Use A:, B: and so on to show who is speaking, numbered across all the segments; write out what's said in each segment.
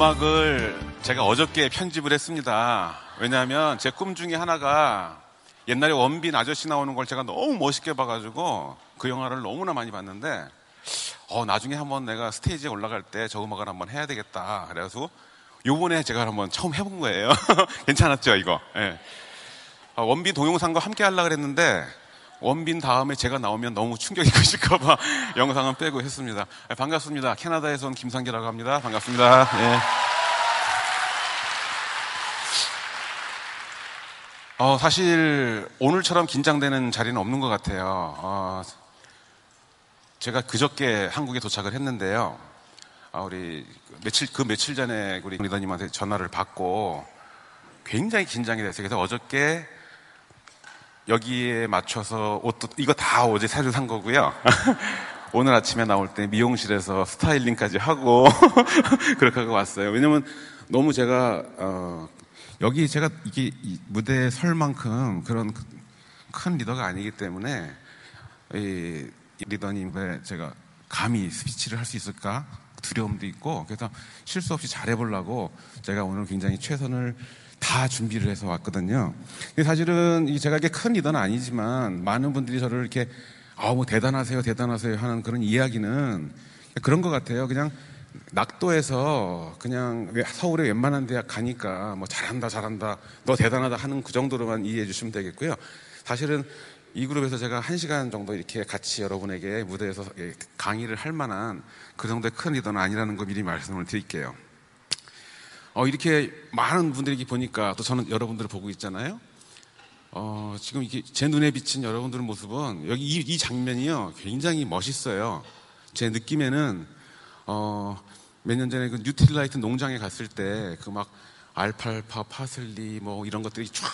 A: 음악을 제가 어저께 편집을 했습니다. 왜냐하면 제 꿈 중에 하나가 옛날에 원빈 아저씨 나오는 걸 제가 너무 멋있게 봐가지고 그 영화를 너무나 많이 봤는데 나중에 한번 내가 스테이지에 올라갈 때 저 음악을 한번 해야 되겠다. 그래서 요번에 제가 한번 처음 해본 거예요. 괜찮았죠 이거? 네. 원빈 동영상과 함께 하려고 그랬는데 원빈 다음에 제가 나오면 너무 충격이 크실까봐 영상은 빼고 했습니다. 반갑습니다. 캐나다에서 온 김상기라고 합니다. 반갑습니다. 예. 사실 오늘처럼 긴장되는 자리는 없는 것 같아요. 제가 그저께 한국에 도착을 했는데요. 우리 며칠 전에 우리 리더님한테 전화를 받고 굉장히 긴장이 됐어요. 그래서 어저께 여기에 맞춰서 옷도 이거 다 어제 새로 산 거고요. 오늘 아침에 나올 때 미용실에서 스타일링까지 하고 그렇게 하고 왔어요. 왜냐면 너무 제가 여기 제가 이게 무대에 설 만큼 그런 큰 리더가 아니기 때문에 이 리더님의 제가 감히 스피치를 할 수 있을까 두려움도 있고, 그래서 실수 없이 잘해보려고 제가 오늘 굉장히 최선을 다 준비를 해서 왔거든요. 근데 사실은 제가 이게 큰 리더는 아니지만 많은 분들이 저를 이렇게 뭐 대단하세요 하는 그런 이야기는 그런 것 같아요. 그냥 낙도에서 그냥 서울에 웬만한 대학 가니까 뭐 잘한다 너 대단하다 하는 그 정도로만 이해해 주시면 되겠고요. 사실은 이 그룹에서 제가 1시간 정도 이렇게 같이 여러분에게 무대에서 강의를 할 만한 그 정도의 큰 리더는 아니라는 거 미리 말씀을 드릴게요. 이렇게 많은 분들이 보니까 또 저는 여러분들을 보고 있잖아요. 지금 이게 제 눈에 비친 여러분들의 모습은 여기 이 장면이요 굉장히 멋있어요. 제 느낌에는 몇 년 전에 그 뉴트릴라이트 농장에 갔을 때 그 막 알팔파, 파슬리 뭐 이런 것들이 쫙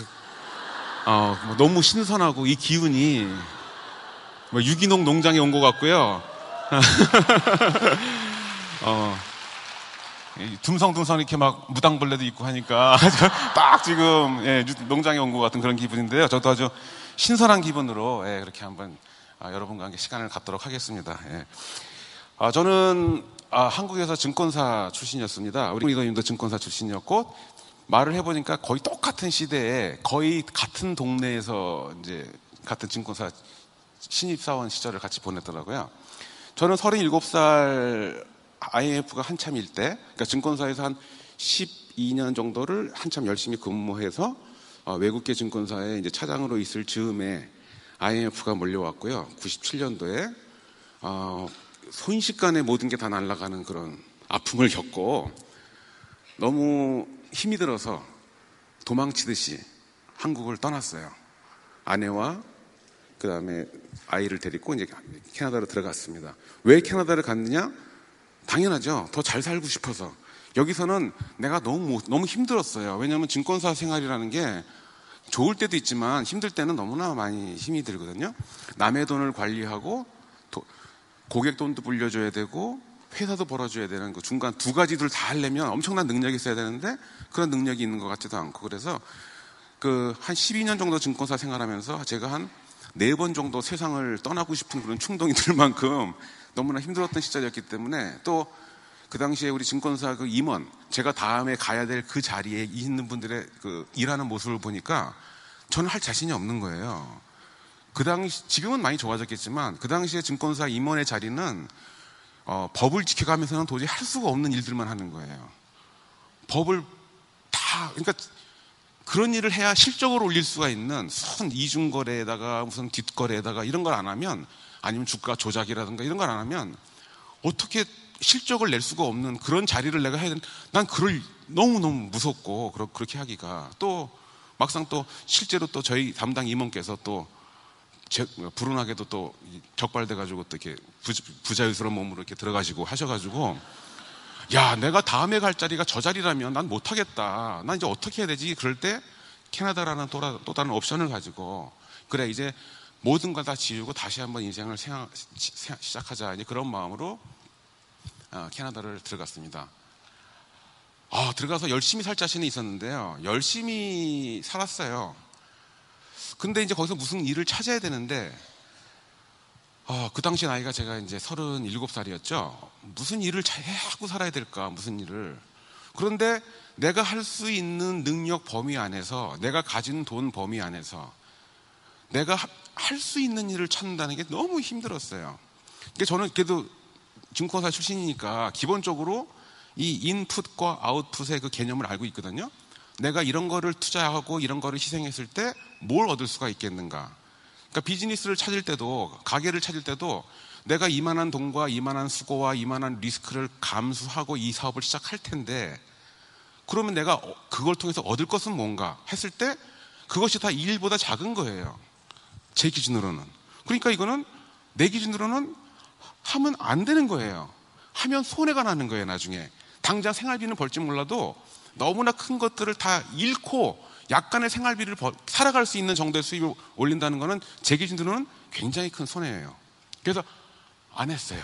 A: 너무 신선하고 이 기운이 유기농 농장에 온 것 같고요. 듬성듬성 이렇게 막 무당벌레도 있고 하니까 딱 지금 농장에 온 것 같은 그런 기분인데요. 저도 아주 신선한 기분으로 그렇게 한번 여러분과 함께 시간을 갖도록 하겠습니다. 저는 한국에서 증권사 출신이었습니다. 우리 리더님도 증권사 출신이었고, 말을 해보니까 거의 똑같은 시대에 거의 같은 동네에서 이제 같은 증권사 신입사원 시절을 같이 보냈더라고요. 저는 37살 IMF가 한참일 때, 그러니까 증권사에서 한 12년 정도를 한참 열심히 근무해서 외국계 증권사에 이제 차장으로 있을 즈음에 IMF가 몰려왔고요. 97년도에 순식간에 모든 게 다 날아가는 그런 아픔을 겪고 너무 힘이 들어서 도망치듯이 한국을 떠났어요. 아내와 그 다음에 아이를 데리고 이제 캐나다로 들어갔습니다. 왜 캐나다를 갔느냐? 당연하죠. 더 잘 살고 싶어서. 여기서는 내가 너무 힘들었어요. 왜냐하면 증권사 생활이라는 게 좋을 때도 있지만 힘들 때는 너무나 많이 힘이 들거든요. 남의 돈을 관리하고 고객 돈도 불려줘야 되고 회사도 벌어줘야 되는 그 중간 두 가지를 다 하려면 엄청난 능력이 있어야 되는데 그런 능력이 있는 것 같지도 않고, 그래서 한 12년 정도 증권사 생활하면서 제가 한 4번 정도 세상을 떠나고 싶은 그런 충동이 들 만큼 너무나 힘들었던 시절이었기 때문에, 또 그 당시에 우리 증권사 그 임원, 제가 다음에 가야 될 그 자리에 있는 분들의 그 일하는 모습을 보니까 저는 할 자신이 없는 거예요. 지금은 많이 좋아졌겠지만 그 당시에 증권사 임원의 자리는 법을 지켜가면서는 도저히 할 수가 없는 일들만 하는 거예요. 법을 그러니까 그런 일을 해야 실적을 올릴 수가 있는 무슨 이중거래에다가 무슨 뒷거래에다가 이런 걸 안 하면, 아니면 주가 조작이라든가 이런 걸 안 하면 어떻게 실적을 낼 수가 없는 그런 자리를 내가 해야 되는, 난 그걸 너무너무 무섭고 그렇게 하기가, 또 막상 또 실제로 또 저희 담당 임원께서 또 불운하게도 또 적발돼가지고 또 이렇게 부자유스러운 몸으로 이렇게 들어가시고 하셔가지고, 야, 내가 다음에 갈 자리가 저 자리라면 난 못하겠다. 난 이제 어떻게 해야 되지? 그럴 때 캐나다라는 또 다른 옵션을 가지고, 그래 이제 모든 걸 다 지우고 다시 한번 인생을 시작하자, 이제 그런 마음으로 캐나다를 들어갔습니다. 들어가서 열심히 살 자신이 있었는데요. 열심히 살았어요. 근데 이제 거기서 무슨 일을 찾아야 되는데, 그 당시 나이가 제가 이제 37살이었죠. 무슨 일을 하고 살아야 될까, 무슨 일을. 그런데 내가 할 수 있는 능력 범위 안에서, 내가 가진 돈 범위 안에서 내가 할 수 있는 일을 찾는다는 게 너무 힘들었어요. 그러니까 저는 그래도 증권사 출신이니까 기본적으로 이 인풋과 아웃풋의 그 개념을 알고 있거든요. 내가 이런 거를 투자하고 이런 거를 희생했을 때 뭘 얻을 수가 있겠는가. 그러니까 비즈니스를 찾을 때도, 가게를 찾을 때도 내가 이만한 돈과 이만한 수고와 이만한 리스크를 감수하고 이 사업을 시작할 텐데, 그러면 내가 그걸 통해서 얻을 것은 뭔가 했을 때 그것이 다 이 일보다 작은 거예요. 제 기준으로는. 그러니까 이거는 내 기준으로는 하면 안 되는 거예요. 하면 손해가 나는 거예요. 나중에 당장 생활비는 벌지 몰라도 너무나 큰 것들을 다 잃고 약간의 생활비를 살아갈 수 있는 정도의 수입을 올린다는 거는 제 기준으로는 굉장히 큰 손해예요. 그래서 안 했어요.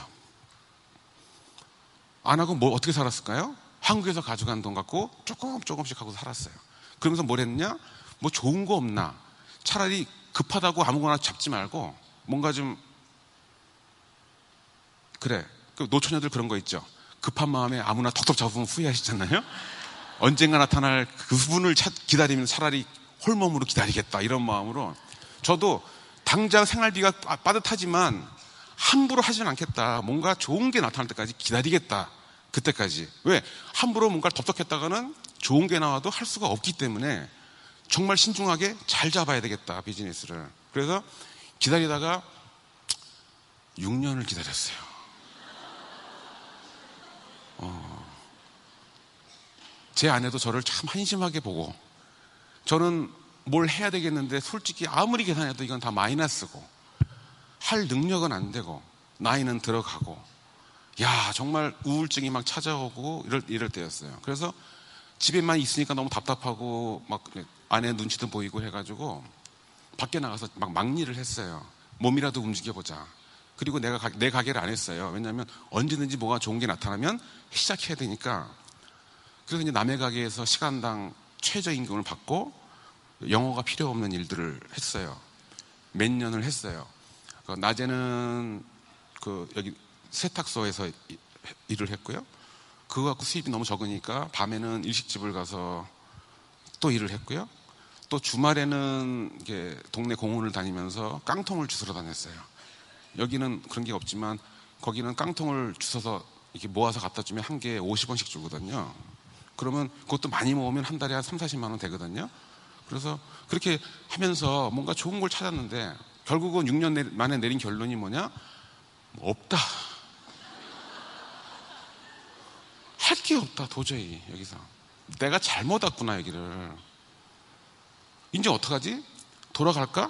A: 안 하고 뭐 어떻게 살았을까요? 한국에서 가져간 돈 갖고 조금씩 하고 살았어요. 그러면서 뭘 했냐? 뭐 좋은 거 없나? 차라리 급하다고 아무거나 잡지 말고 뭔가 좀, 그래, 그 노처녀들 그런 거 있죠. 급한 마음에 아무나 턱턱 잡으면 후회하시잖아요. 언젠가 나타날 그분을 기다리면 차라리 홀몸으로 기다리겠다, 이런 마음으로. 저도 당장 생활비가 빠듯하지만 함부로 하지는 않겠다. 뭔가 좋은 게 나타날 때까지 기다리겠다. 그때까지. 왜? 함부로 뭔가를 덥석했다가는 좋은 게 나와도 할 수가 없기 때문에 정말 신중하게 잘 잡아야 되겠다, 비즈니스를. 그래서 기다리다가 6년을 기다렸어요. 제 아내도 저를 참 한심하게 보고, 저는 뭘 해야 되겠는데 솔직히 아무리 계산해도 이건 다 마이너스고 할 능력은 안 되고 나이는 들어가고, 야, 정말 우울증이 막 찾아오고 이럴 때였어요. 그래서 집에만 있으니까 너무 답답하고 막 아내 눈치도 보이고 해가지고 밖에 나가서 막 막일을 했어요. 몸이라도 움직여보자. 그리고 내 가게를 안 했어요. 왜냐하면 언제든지 뭐가 좋은 게 나타나면 시작해야 되니까. 그래서 이제 남의 가게에서 시간당 최저임금을 받고 영어가 필요 없는 일들을 했어요. 몇 년을 했어요. 낮에는 여기 세탁소에서 일을 했고요. 그거 갖고 수입이 너무 적으니까 밤에는 일식집을 가서 또 일을 했고요. 또 주말에는 이렇게 동네 공원을 다니면서 깡통을 주스러 다녔어요. 여기는 그런 게 없지만 거기는 깡통을 주워서 이렇게 모아서 갖다 주면 한 개에 50원씩 주거든요. 그러면 그것도 많이 모으면 한 달에 한 3, 40만 원 되거든요. 그래서 그렇게 하면서 뭔가 좋은 걸 찾았는데 결국은 6년 만에 내린 결론이 뭐냐? 없다. 할 게 없다, 도저히. 여기서 내가 잘못 왔구나, 여기를. 이제 어떡하지? 돌아갈까?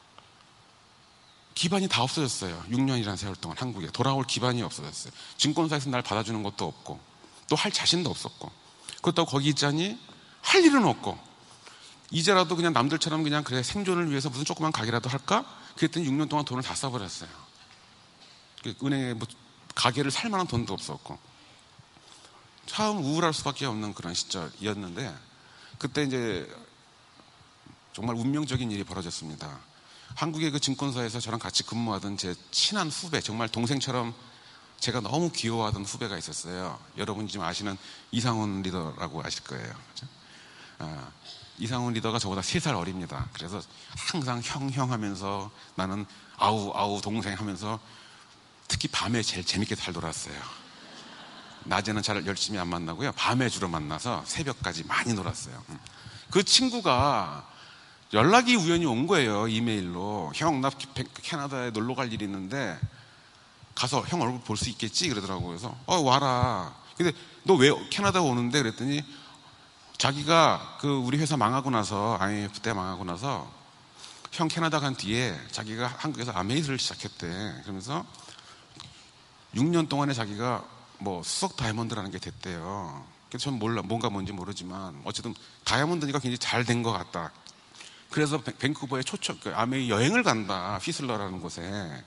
A: 기반이 다 없어졌어요. 6년이라는 세월 동안 한국에 돌아올 기반이 없어졌어요. 증권사에서 날 받아주는 것도 없고 또 할 자신도 없었고, 그렇다고 거기 있자니 할 일은 없고, 이제라도 그냥 남들처럼 그냥 그래 생존을 위해서 무슨 조그만 가게라도 할까? 그랬더니 6년 동안 돈을 다 써버렸어요. 은행에 뭐 가게를 살 만한 돈도 없었고 참 우울할 수밖에 없는 그런 시절이었는데, 그때 이제 정말 운명적인 일이 벌어졌습니다. 한국의 그 증권사에서 저랑 같이 근무하던 제 친한 후배, 정말 동생처럼 제가 너무 귀여워하던 후배가 있었어요. 여러분이 지금 아시는 이상훈 리더라고 아실 거예요. 그렇죠? 이상훈 리더가 저보다 3살 어립니다. 그래서 항상 형 하면서 나는 아우 동생 하면서 특히 밤에 제일 재밌게 잘 놀았어요. 낮에는 잘 열심히 안 만나고요. 밤에 주로 만나서 새벽까지 많이 놀았어요. 그 친구가 연락이 우연히 온 거예요. 이메일로. 형, 나 캐나다에 놀러 갈 일이 있는데 가서 형 얼굴 볼 수 있겠지? 그러더라고요. 그래서 와라. 근데 너 왜 캐나다 오는데? 그랬더니 자기가 우리 회사 망하고 나서, IMF 때 망하고 나서 형 캐나다 간 뒤에 자기가 한국에서 아메이즈를 시작했대. 그러면서 6년 동안에 자기가 뭐 수석 다이아몬드라는 게 됐대요. 그래서 전 뭔가 뭔지 모르지만 어쨌든 다이아몬드니까 굉장히 잘 된 것 같다. 그래서 밴쿠버에 아메이 여행을 간다. 휘슬러라는 곳에.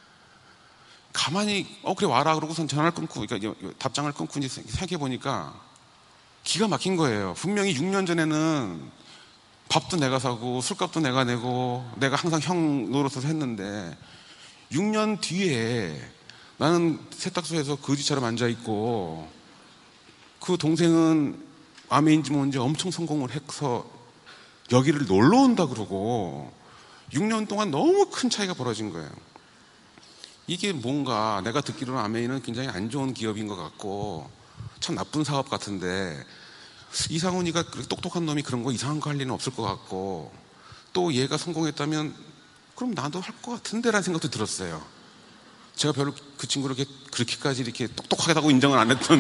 A: 가만히 그래 와라 그러고선 전화를 끊고, 그러니까 답장을 끊고 이제 생각해 보니까 기가 막힌 거예요. 분명히 6년 전에는 밥도 내가 사고 술값도 내가 내고 내가 항상 형 노릇을 했는데 6년 뒤에 나는 세탁소에서 거지처럼 앉아 있고 그 동생은 아메인지 뭔지 엄청 성공을 해서 여기를 놀러 온다 그러고 6년 동안 너무 큰 차이가 벌어진 거예요. 이게 뭔가 내가 듣기로는 아메이는 굉장히 안 좋은 기업인 것 같고 참 나쁜 사업 같은데 이상훈이가 똑똑한 놈이 그런 거 이상한 거 할 리는 없을 것 같고 또 얘가 성공했다면 그럼 나도 할 것 같은데 라는 생각도 들었어요. 제가 별로 그 친구를 그렇게까지 이렇게 똑똑하다고 인정을 안 했던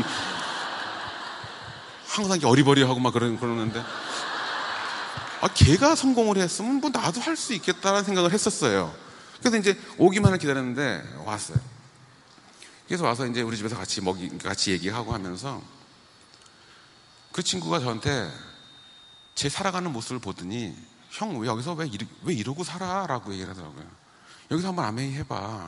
A: 항상 어리버리하고 막 그러는데 걔가 성공을 했으면 뭐 나도 할 수 있겠다라는 생각을 했었어요. 그래서 이제 오기만을 기다렸는데 왔어요. 그래서 와서 이제 우리 집에서 같이 얘기하고 하면서 그 친구가 저한테 제 살아가는 모습을 보더니 형 왜 여기서 왜 이러고 살아? 라고 얘기를 하더라고요. 여기서 한번 아메이 해봐.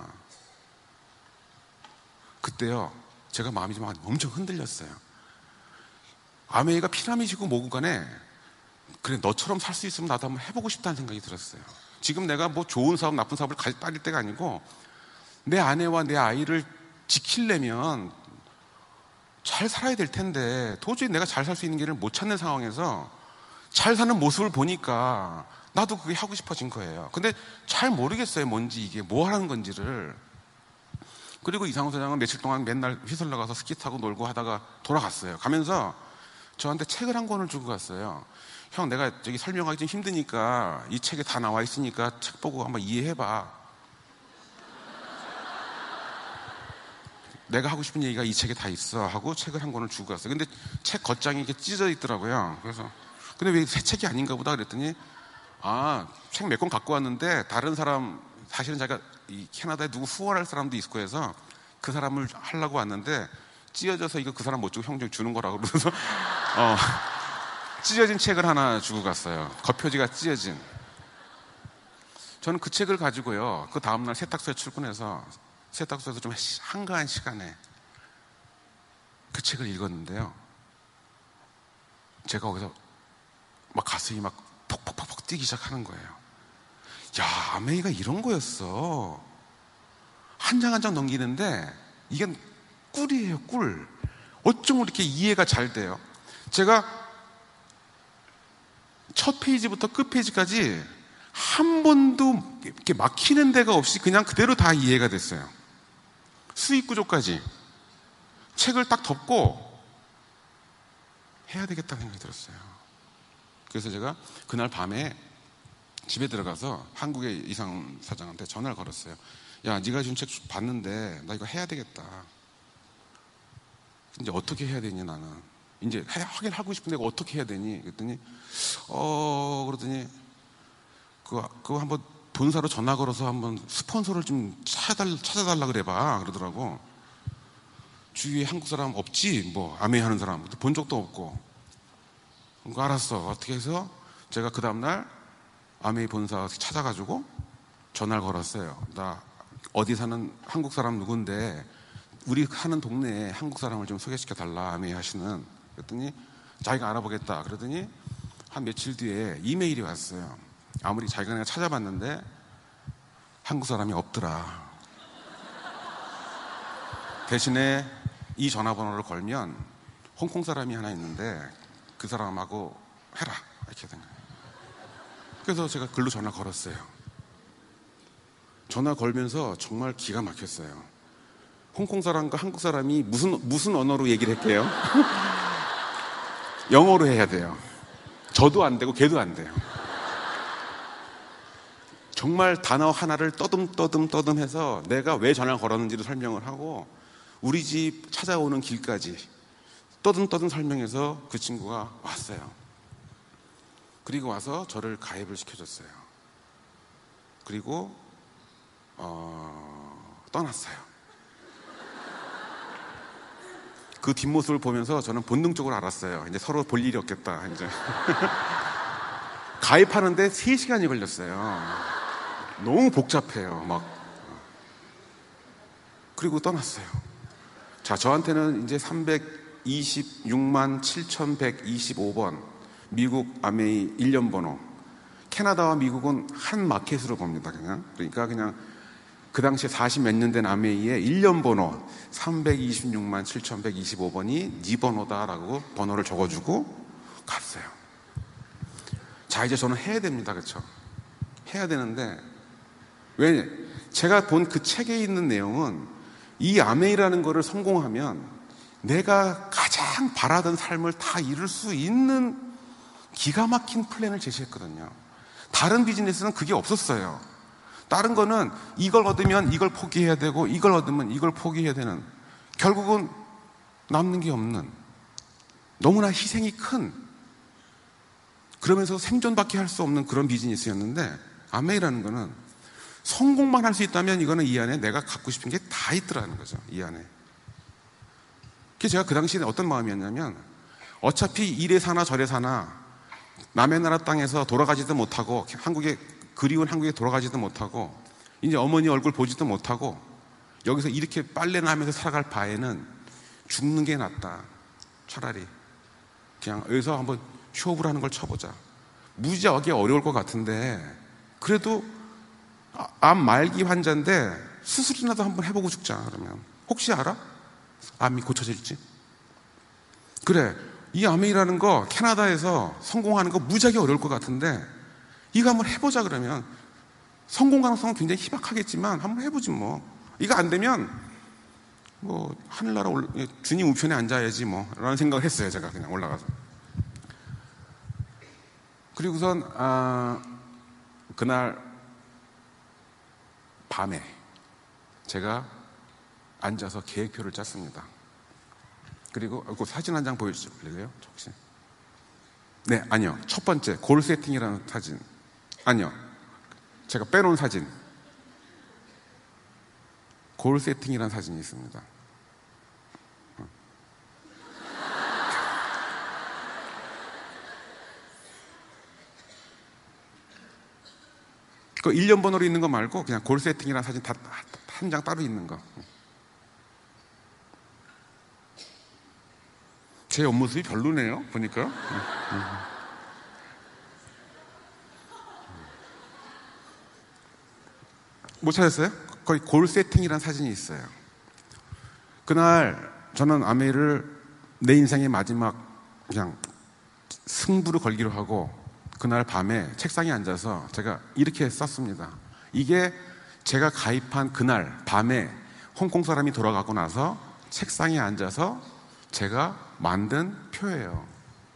A: 그때요 제가 마음이 좀 엄청 흔들렸어요. 아메이가 피라미드고 뭐고 간에 그래 너처럼 살 수 있으면 나도 한번 해보고 싶다는 생각이 들었어요. 지금 내가 뭐 좋은 사업 나쁜 사업을 따질 때가 아니고 내 아내와 내 아이를 지키려면 잘 살아야 될 텐데 도저히 내가 잘 살 수 있는 길을 못 찾는 상황에서 잘 사는 모습을 보니까 나도 그게 하고 싶어진 거예요. 근데 잘 모르겠어요. 뭔지 이게 뭐 하는 건지를. 그리고 이상훈 사장은 며칠 동안 맨날 휘슬러 가서 스키 타고 놀고 하다가 돌아갔어요. 가면서 저한테 책을 한 권을 주고 갔어요. 형 내가 저기 설명하기 좀 힘드니까 이 책에 다 나와 있으니까 책 보고 한번 이해해봐. 내가 하고 싶은 얘기가 이 책에 다 있어 하고 책을 한 권을 주고 갔어요. 근데 책 겉장이 이렇게 찢어져 있더라고요. 그래서 근데 왜 새 책이 아닌가 보다 그랬더니 책 몇 권 갖고 왔는데 다른 사람 사실은 제가 이 캐나다에 누구 후원할 사람도 있고 해서 그 사람을 하려고 왔는데 찢어져서 이거 그 사람 못 주고 형 좀 주는 거라고 그러면서 찢어진 책을 하나 주고 갔어요. 겉표지가 찢어진. 저는 그 책을 가지고요 그 다음날 세탁소에 출근해서 세탁소에서 좀 한가한 시간에 그 책을 읽었는데요 제가 거기서 막 가슴이 막 퍽퍽퍽 뛰기 시작하는 거예요. 야, 아메이가 이런 거였어. 한 장 한 장 넘기는데 이게 꿀이에요, 꿀. 어쩜 이렇게 이해가 잘 돼요. 제가 첫 페이지부터 끝 페이지까지 한 번도 이렇게 막히는 데가 없이 그냥 그대로 다 이해가 됐어요. 수익 구조까지 책을 딱 덮고 해야 되겠다는 생각이 들었어요. 그래서 제가 그날 밤에 집에 들어가서 한국의 이상 사장한테 전화를 걸었어요. 야, 네가 지금 책 봤는데 나 이거 해야 되겠다. 이제 어떻게 해야 되니 나는 이제 하긴 하고 싶은데 어떻게 해야 되니? 그랬더니 그러더니 그거 한번 본사로 전화 걸어서 한번 스폰서를 좀 찾아달라 그래봐 그러더라고. 주위에 한국 사람 없지 뭐 아메이 하는 사람 본 적도 없고. 그거 알았어. 어떻게 해서 제가 그 다음날 아메이 본사 찾아가지고 전화를 걸었어요. 나 어디 사는 한국 사람 누군데 우리 사는 동네에 한국 사람을 좀 소개시켜 달라 아메이 하시는. 그랬더니 자기가 알아보겠다 그러더니 한 며칠 뒤에 이메일이 왔어요. 아무리 자기가 내가 찾아봤는데 한국 사람이 없더라. 대신에 이 전화번호를 걸면 홍콩 사람이 하나 있는데 그 사람하고 해라 이렇게 된 거예요. 그래서 제가 글로 전화 걸었어요. 전화 걸면서 정말 기가 막혔어요. 홍콩 사람과 한국 사람이 무슨 언어로 얘기를 할게요? 영어로 해야 돼요. 저도 안 되고 걔도 안 돼요. 정말 단어 하나를 떠듬 해서 내가 왜 전화를 걸었는지를 설명을 하고 우리 집 찾아오는 길까지 떠듬 설명해서 그 친구가 왔어요. 그리고 와서 저를 가입을 시켜줬어요. 그리고 떠났어요. 그 뒷모습을 보면서 저는 본능적으로 알았어요. 이제 서로 볼 일이 없겠다. 이제 가입하는데 3시간이 걸렸어요. 너무 복잡해요. 막. 그리고 떠났어요. 자, 저한테는 이제 326만 7,125번 미국 아메이 1년 번호. 캐나다와 미국은 한 마켓으로 봅니다. 그러니까 그냥 그 당시에 40 몇 년 된 아메이의 1년 번호 326만 7,125번이 네 번호다라고 번호를 적어주고 갔어요. 자, 이제 저는 해야 됩니다. 그렇죠? 해야 되는데, 왜? 제가 본 그 책에 있는 내용은 이 아메이라는 거를 성공하면 내가 가장 바라던 삶을 다 이룰 수 있는 기가 막힌 플랜을 제시했거든요. 다른 비즈니스는 그게 없었어요. 다른 거는 이걸 얻으면 이걸 포기해야 되고, 이걸 얻으면 이걸 포기해야 되는, 결국은 남는 게 없는, 너무나 희생이 큰, 그러면서 생존밖에 할 수 없는 그런 비즈니스였는데, 아메이라는 거는 성공만 할 수 있다면 이거는 이 안에 내가 갖고 싶은 게 다 있더라는 거죠. 이 안에. 그래서 제가 그 당시에 어떤 마음이었냐면, 어차피 이래 사나 저래 사나 남의 나라 땅에서 돌아가지도 못하고, 그리운 한국에 돌아가지도 못하고, 이제 어머니 얼굴 보지도 못하고, 여기서 이렇게 빨래나 하면서 살아갈 바에는 죽는 게 낫다. 차라리 그냥 여기서 한번 쇼부를 하는 걸 쳐보자. 무지하게 어려울 것 같은데, 그래도 암 말기 환자인데 수술이라도 한번 해보고 죽자. 그러면 혹시 알아? 암이 고쳐질지? 그래, 이 아메이라는 거 캐나다에서 성공하는 거 무지하게 어려울 것 같은데 이거 한번 해보자. 그러면 성공 가능성은 굉장히 희박하겠지만 한번 해보지 뭐. 이거 안 되면 뭐 하늘나라 주님 우편에 앉아야지 뭐 라는 생각을 했어요. 제가 그냥 올라가서. 그리고선 그날 밤에 제가 앉아서 계획표를 짰습니다. 그리고 그 사진 한 장 보여주실래요? 혹시? 네, 아니요. 첫 번째 골 세팅이라는 사진. 아니요. 제가 빼놓은 사진. 골 세팅이라는 사진이 있습니다. 그 1년 번호로 있는 거 말고 그냥 골 세팅이라는 사진 다 한 장 따로 있는 거. 제 옆모습이 별로네요, 보니까. 못 찾았어요? 거기 골 세팅이라는 사진이 있어요. 그날 저는 아메이를 내 인생의 마지막 그냥 승부를 걸기로 하고, 그날 밤에 책상에 앉아서 제가 이렇게 썼습니다. 이게 제가 가입한 그날 밤에 홍콩 사람이 돌아가고 나서 책상에 앉아서 제가 만든 표예요.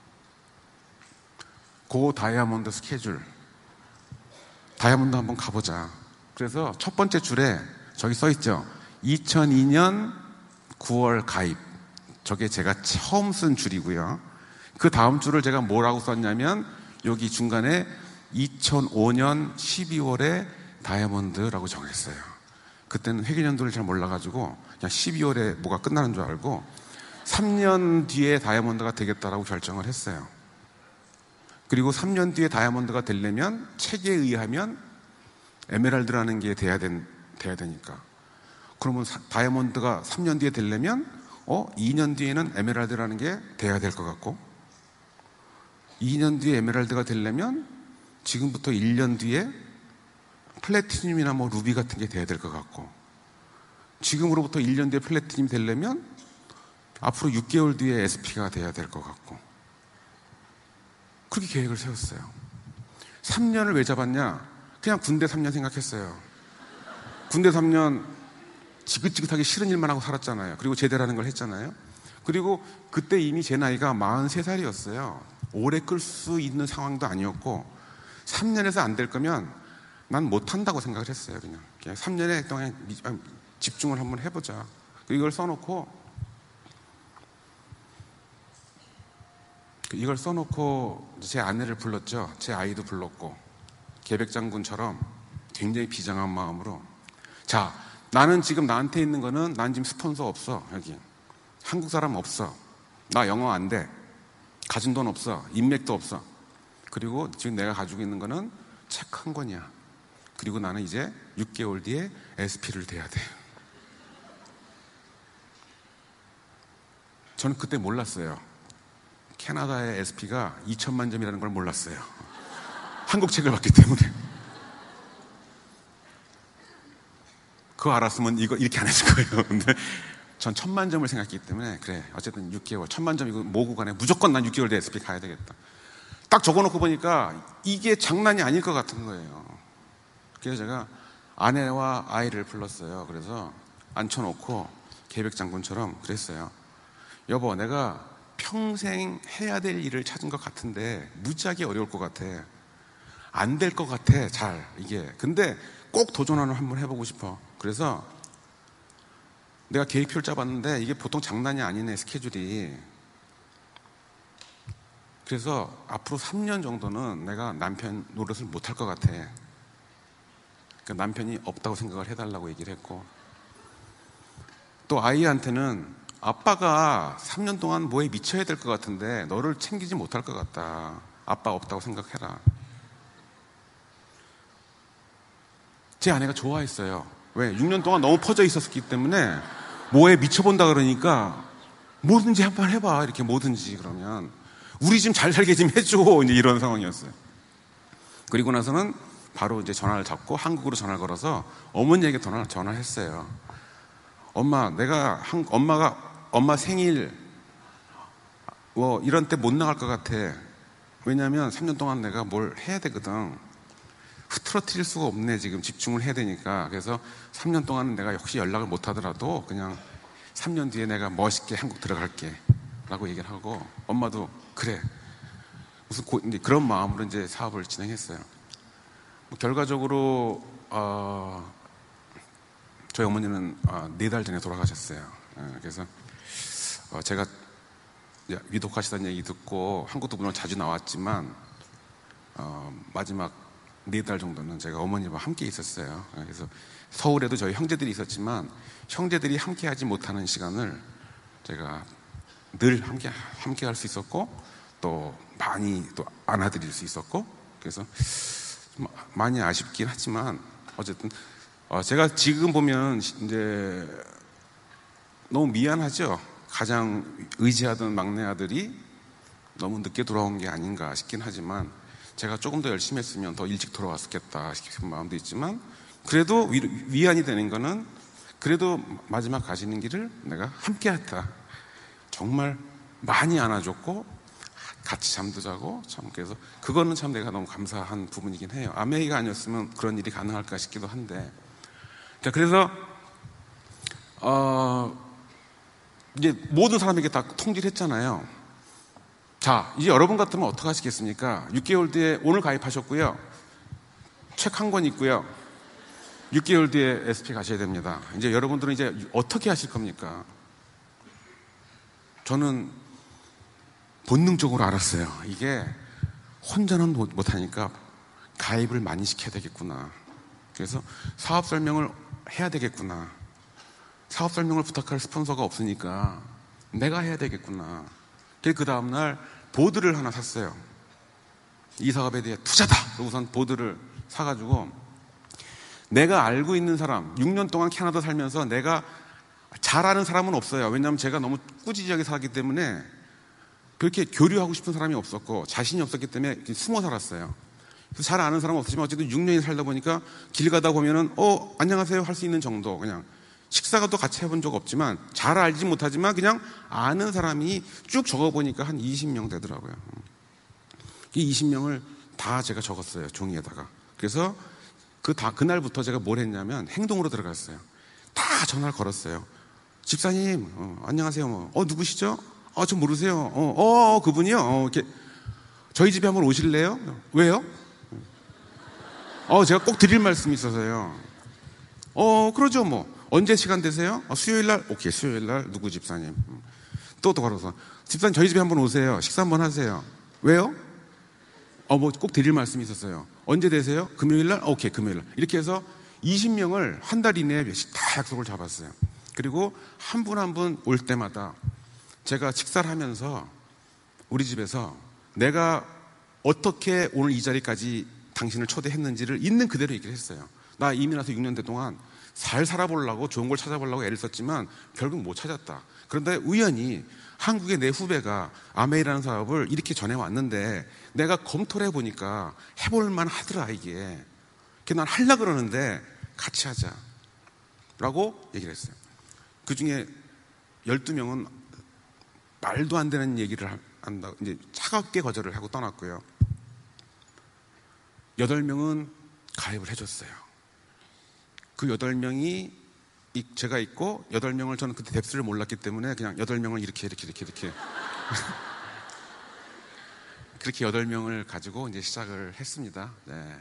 A: 고 다이아몬드 스케줄. 다이아몬드 한번 가보자. 그래서 첫 번째 줄에 저기 써 있죠. 2002년 9월 가입. 저게 제가 처음 쓴 줄이고요. 그 다음 줄을 제가 뭐라고 썼냐면 여기 중간에 2005년 12월에 다이아몬드라고 정했어요. 그때는 회계연도를 잘 몰라가지고 그냥 12월에 뭐가 끝나는 줄 알고 3년 뒤에 다이아몬드가 되겠다라고 결정을 했어요. 그리고 3년 뒤에 다이아몬드가 되려면 책에 의하면 에메랄드라는 게 돼야 되니까. 그러면 다이아몬드가 3년 뒤에 되려면 2년 뒤에는 에메랄드라는 게 돼야 될 것 같고, 2년 뒤에 에메랄드가 되려면 지금부터 1년 뒤에 플래티늄이나 뭐 루비 같은 게 돼야 될 것 같고, 지금으로부터 1년 뒤에 플래티늄이 되려면 앞으로 6개월 뒤에 SP가 돼야 될 것 같고, 그렇게 계획을 세웠어요. 3년을 왜 잡았냐? 그냥 군대 3년 생각했어요. 군대 3년 지긋지긋하게 싫은 일만 하고 살았잖아요. 그리고 제대라는 걸 했잖아요. 그리고 그때 이미 제 나이가 43살이었어요. 오래 끌 수 있는 상황도 아니었고, 3년에서 안 될 거면 난 못한다고 생각을 했어요. 그냥 3년에 동안 집중을 한번 해보자. 이걸 써놓고 제 아내를 불렀죠. 제 아이도 불렀고, 계백장군처럼 굉장히 비장한 마음으로, 자, 나는 지금 나한테 있는 거는, 난 지금 스폰서 없어. 여기 한국 사람 없어. 나 영어 안 돼. 가진 돈 없어. 인맥도 없어. 그리고 지금 내가 가지고 있는 거는 책 한 권이야. 그리고 나는 이제 6개월 뒤에 SP를 돼야 돼. 저는 그때 몰랐어요. 캐나다의 SP가 2천만 점이라는 걸 몰랐어요. 한국 책을 봤기 때문에. 그거 알았으면 이거 이렇게 안 했을 거예요. 근데 전 1000만점을 생각했기 때문에 그래 어쨌든 6개월 1000만점이고 모구간에 무조건 난 6개월 뒤에 SP 가야 되겠다. 딱 적어놓고 보니까 이게 장난이 아닐 것 같은 거예요. 그래서 제가 아내와 아이를 불렀어요. 그래서 앉혀놓고 계백장군처럼 그랬어요. 여보, 내가 평생 해야 될 일을 찾은 것 같은데 무지하게 어려울 것 같아. 안 될 것 같아, 잘 이게. 근데 꼭 도전하는 한번 해보고 싶어. 그래서 내가 계획표를 짜봤는데 이게 보통 장난이 아니네, 스케줄이. 그래서 앞으로 3년 정도는 내가 남편 노릇을 못할 것 같아. 그러니까 남편이 없다고 생각을 해달라고 얘기를 했고, 또 아이한테는 아빠가 3년 동안 뭐에 미쳐야 될 것 같은데 너를 챙기지 못할 것 같다. 아빠 없다고 생각해라. 제 아내가 좋아했어요. 왜? 6년 동안 너무 퍼져 있었기 때문에 뭐에 미쳐본다 그러니까 뭐든지 한번 해봐. 이렇게 뭐든지. 그러면 우리 좀 잘 살게 좀 해줘. 이제 이런 상황이었어요. 그리고 나서는 바로 이제 전화를 잡고 한국으로 전화를 걸어서 어머니에게 전화를 했어요. 엄마, 엄마 생일 이런 때 못 나갈 것 같아. 왜냐면 3년 동안 내가 뭘 해야 되거든. 흐트러뜨릴 수가 없네. 지금 집중을 해야 되니까. 그래서 3년 동안은 내가 역시 연락을 못 하더라도 그냥 3년 뒤에 내가 멋있게 한국 들어갈게 라고 얘기를 하고, 엄마도 그래. 이제 그런 마음으로 이제 사업을 진행했어요. 결과적으로 저희 어머니는 4달 전에 돌아가셨어요. 그래서 제가 위독하시다는 얘기 듣고 한국도 물론 자주 나왔지만 마지막 4달 정도는 제가 어머니와 함께 있었어요. 그래서 서울에도 저희 형제들이 있었지만 형제들이 함께 하지 못하는 시간을 제가 늘 함께 할 수 있었고, 또 많이 또 안아드릴 수 있었고, 그래서 많이 아쉽긴 하지만 어쨌든 제가 지금 보면 이제 너무 미안하죠. 가장 의지하던 막내 아들이 너무 늦게 돌아온 게 아닌가 싶긴 하지만, 제가 조금 더 열심히 했으면 더 일찍 돌아왔겠다 싶은 마음도 있지만, 그래도 위안이 되는 거는 그래도 마지막 가시는 길을 내가 함께 했다. 정말 많이 안아줬고 같이 잠도 자고, 참 그래서 그거는 참 내가 너무 감사한 부분이긴 해요. 아메이가 아니었으면 그런 일이 가능할까 싶기도 한데. 자, 그래서 이제 모든 사람에게 다 통지를 했잖아요. 자, 이제 여러분 같으면 어떻게 하시겠습니까? 6개월 뒤에 오늘 가입하셨고요. 책 한 권 있고요. 6개월 뒤에 SP 가셔야 됩니다. 이제 여러분들은 이제 어떻게 하실 겁니까? 저는 본능적으로 알았어요. 이게 혼자는 못하니까 가입을 많이 시켜야 되겠구나. 그래서 사업 설명을 해야 되겠구나. 사업 설명을 부탁할 스폰서가 없으니까 내가 해야 되겠구나. 그 다음날 보드를 하나 샀어요. 이 사업에 대해 투자다! 우선 보드를 사가지고, 내가 알고 있는 사람, 6년 동안 캐나다 살면서 내가 잘 아는 사람은 없어요. 왜냐하면 제가 너무 꾸짖하게 살았기 때문에 그렇게 교류하고 싶은 사람이 없었고 자신이 없었기 때문에 숨어 살았어요. 그래서 잘 아는 사람은 없었지만 어쨌든 6년이 살다 보니까 길 가다 보면은 안녕하세요 할 수 있는 정도, 그냥 식사가 또 같이 해본 적 없지만 잘 알지 못하지만 그냥 아는 사람이 쭉 적어보니까 한 20명 되더라고요. 이 20명을 다 제가 적었어요, 종이에다가. 그래서 그날부터 제가 뭘 했냐면 행동으로 들어갔어요. 다 전화를 걸었어요. 집사님, 안녕하세요. 누구시죠? 저 모르세요. 그분이요. 이렇게 저희 집에 한번 오실래요? 왜요? 제가 꼭 드릴 말씀이 있어서요. 그러죠, 뭐. 언제 시간 되세요? 수요일 날? 오케이, 수요일 날 누구 집사님. 또 걸어서 집사님 저희 집에 한번 오세요. 식사 한번 하세요. 왜요? 뭐 꼭 드릴 말씀이 있었어요. 언제 되세요? 금요일 날? 오케이, 금요일 날. 이렇게 해서 20명을 한 달 이내에 다 약속을 잡았어요. 그리고 한 분 한 분 올 때마다 제가 식사를 하면서 우리 집에서 내가 어떻게 오늘 이 자리까지 당신을 초대했는지를 있는 그대로 얘기를 했어요. 나 이민 와서 6년대 동안 잘 살아보려고 좋은 걸 찾아보려고 애를 썼지만 결국 못 찾았다. 그런데 우연히 한국의 내 후배가 아메이라는 사업을 이렇게 전해왔는데 내가 검토를 해보니까 해볼만 하더라, 이게. 난 하려고 그러는데 같이 하자 라고 얘기를 했어요. 그 중에 12명은 말도 안 되는 얘기를 한다. 이제 차갑게 거절을 하고 떠났고요. 8명은 가입을 해줬어요. 그 8명이 제가 있고 8명을 저는 그때 뎁스를 몰랐기 때문에 그냥 8명을 이렇게 그렇게 8명을 가지고 이제 시작을 했습니다. 네.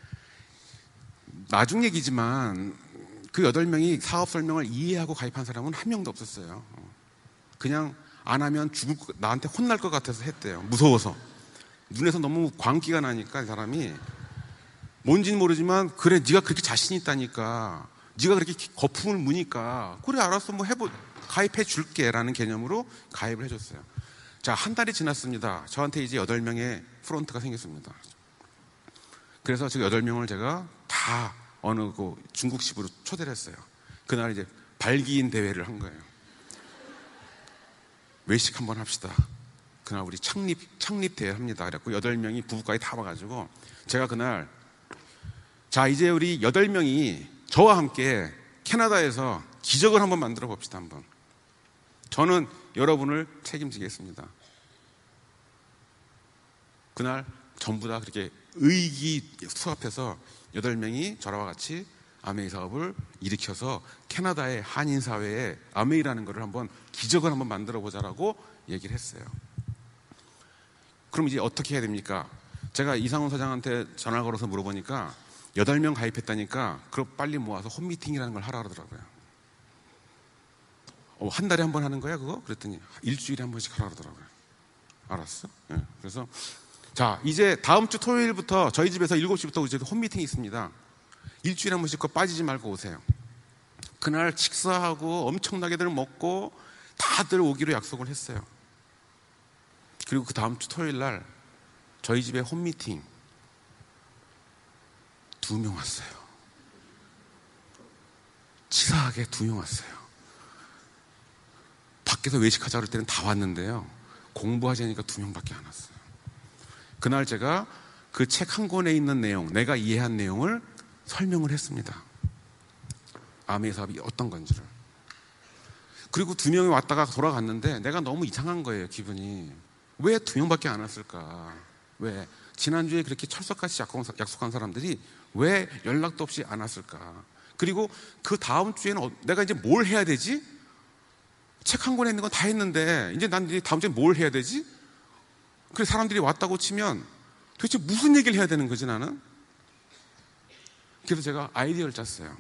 A: 나중 얘기지만 그 8명이 사업 설명을 이해하고 가입한 사람은 한 명도 없었어요. 그냥 안 하면 나한테 혼날 것 같아서 했대요. 무서워서. 눈에서 너무 광기가 나니까 이 사람이 뭔지는 모르지만 그래 네가 그렇게 자신 있다니까 네가 그렇게 거품을 무니까 그래 알았어 뭐 가입해 줄게 라는 개념으로 가입을 해줬어요. 자, 한 달이 지났습니다. 저한테 이제 8명의 프론트가 생겼습니다. 그래서 저 8명을 제가 다 어느 중국집으로 초대를 했어요. 그날 이제 발기인 대회를 한 거예요. 외식 한번 합시다. 그날 우리 창립 대회 합니다. 그래갖고 8명이 부부까지 다 와가지고 제가 그날 자, 이제 우리 8명이 저와 함께 캐나다에서 기적을 한번 만들어 봅시다. 한번. 저는 여러분을 책임지겠습니다. 그날 전부 다 그렇게 의기투합해서 8명이 저와 같이 아메이 사업을 일으켜서 캐나다의 한인사회에 아메이라는 것을 한번 기적을 한번 만들어 보자라고 얘기를 했어요. 그럼 이제 어떻게 해야 됩니까? 제가 이상훈 사장한테 전화 걸어서 물어보니까 8명 가입했다니까 그럼 빨리 모아서 홈미팅이라는 걸 하라 그러더라고요. 한 달에 한 번 하는 거야 그거? 그랬더니 일주일에 한 번씩 하라 그러더라고요. 알았어? 네. 그래서 자, 이제 다음 주 토요일부터 저희 집에서 7시부터 이제 홈미팅이 있습니다. 일주일에 한 번씩 그거 빠지지 말고 오세요. 그날 식사하고 엄청나게들 먹고 다들 오기로 약속을 했어요. 그리고 그 다음 주 토요일 날 저희 집에 홈미팅 2명 왔어요. 치사하게 2명 왔어요. 밖에서 외식하자 그럴 때는 다 왔는데요. 공부하자니까 2명밖에 안 왔어요. 그날 제가 그 책 한 권에 있는 내용, 내가 이해한 내용을 설명을 했습니다. 아메이 사업이 어떤 건지를. 그리고 2명이 왔다가 돌아갔는데 내가 너무 이상한 거예요, 기분이. 왜 2명밖에 안 왔을까? 왜? 지난주에 그렇게 철석같이 약속한 사람들이 왜 연락도 없이 안 왔을까? 그리고 그 다음 주에는 내가 이제 뭘 해야 되지? 책 한 권에 있는 건 다 했는데 이제 난 이제 다음 주에 뭘 해야 되지? 그래서 사람들이 왔다고 치면 도대체 무슨 얘기를 해야 되는 거지 나는? 그래서 제가 아이디어를 짰어요.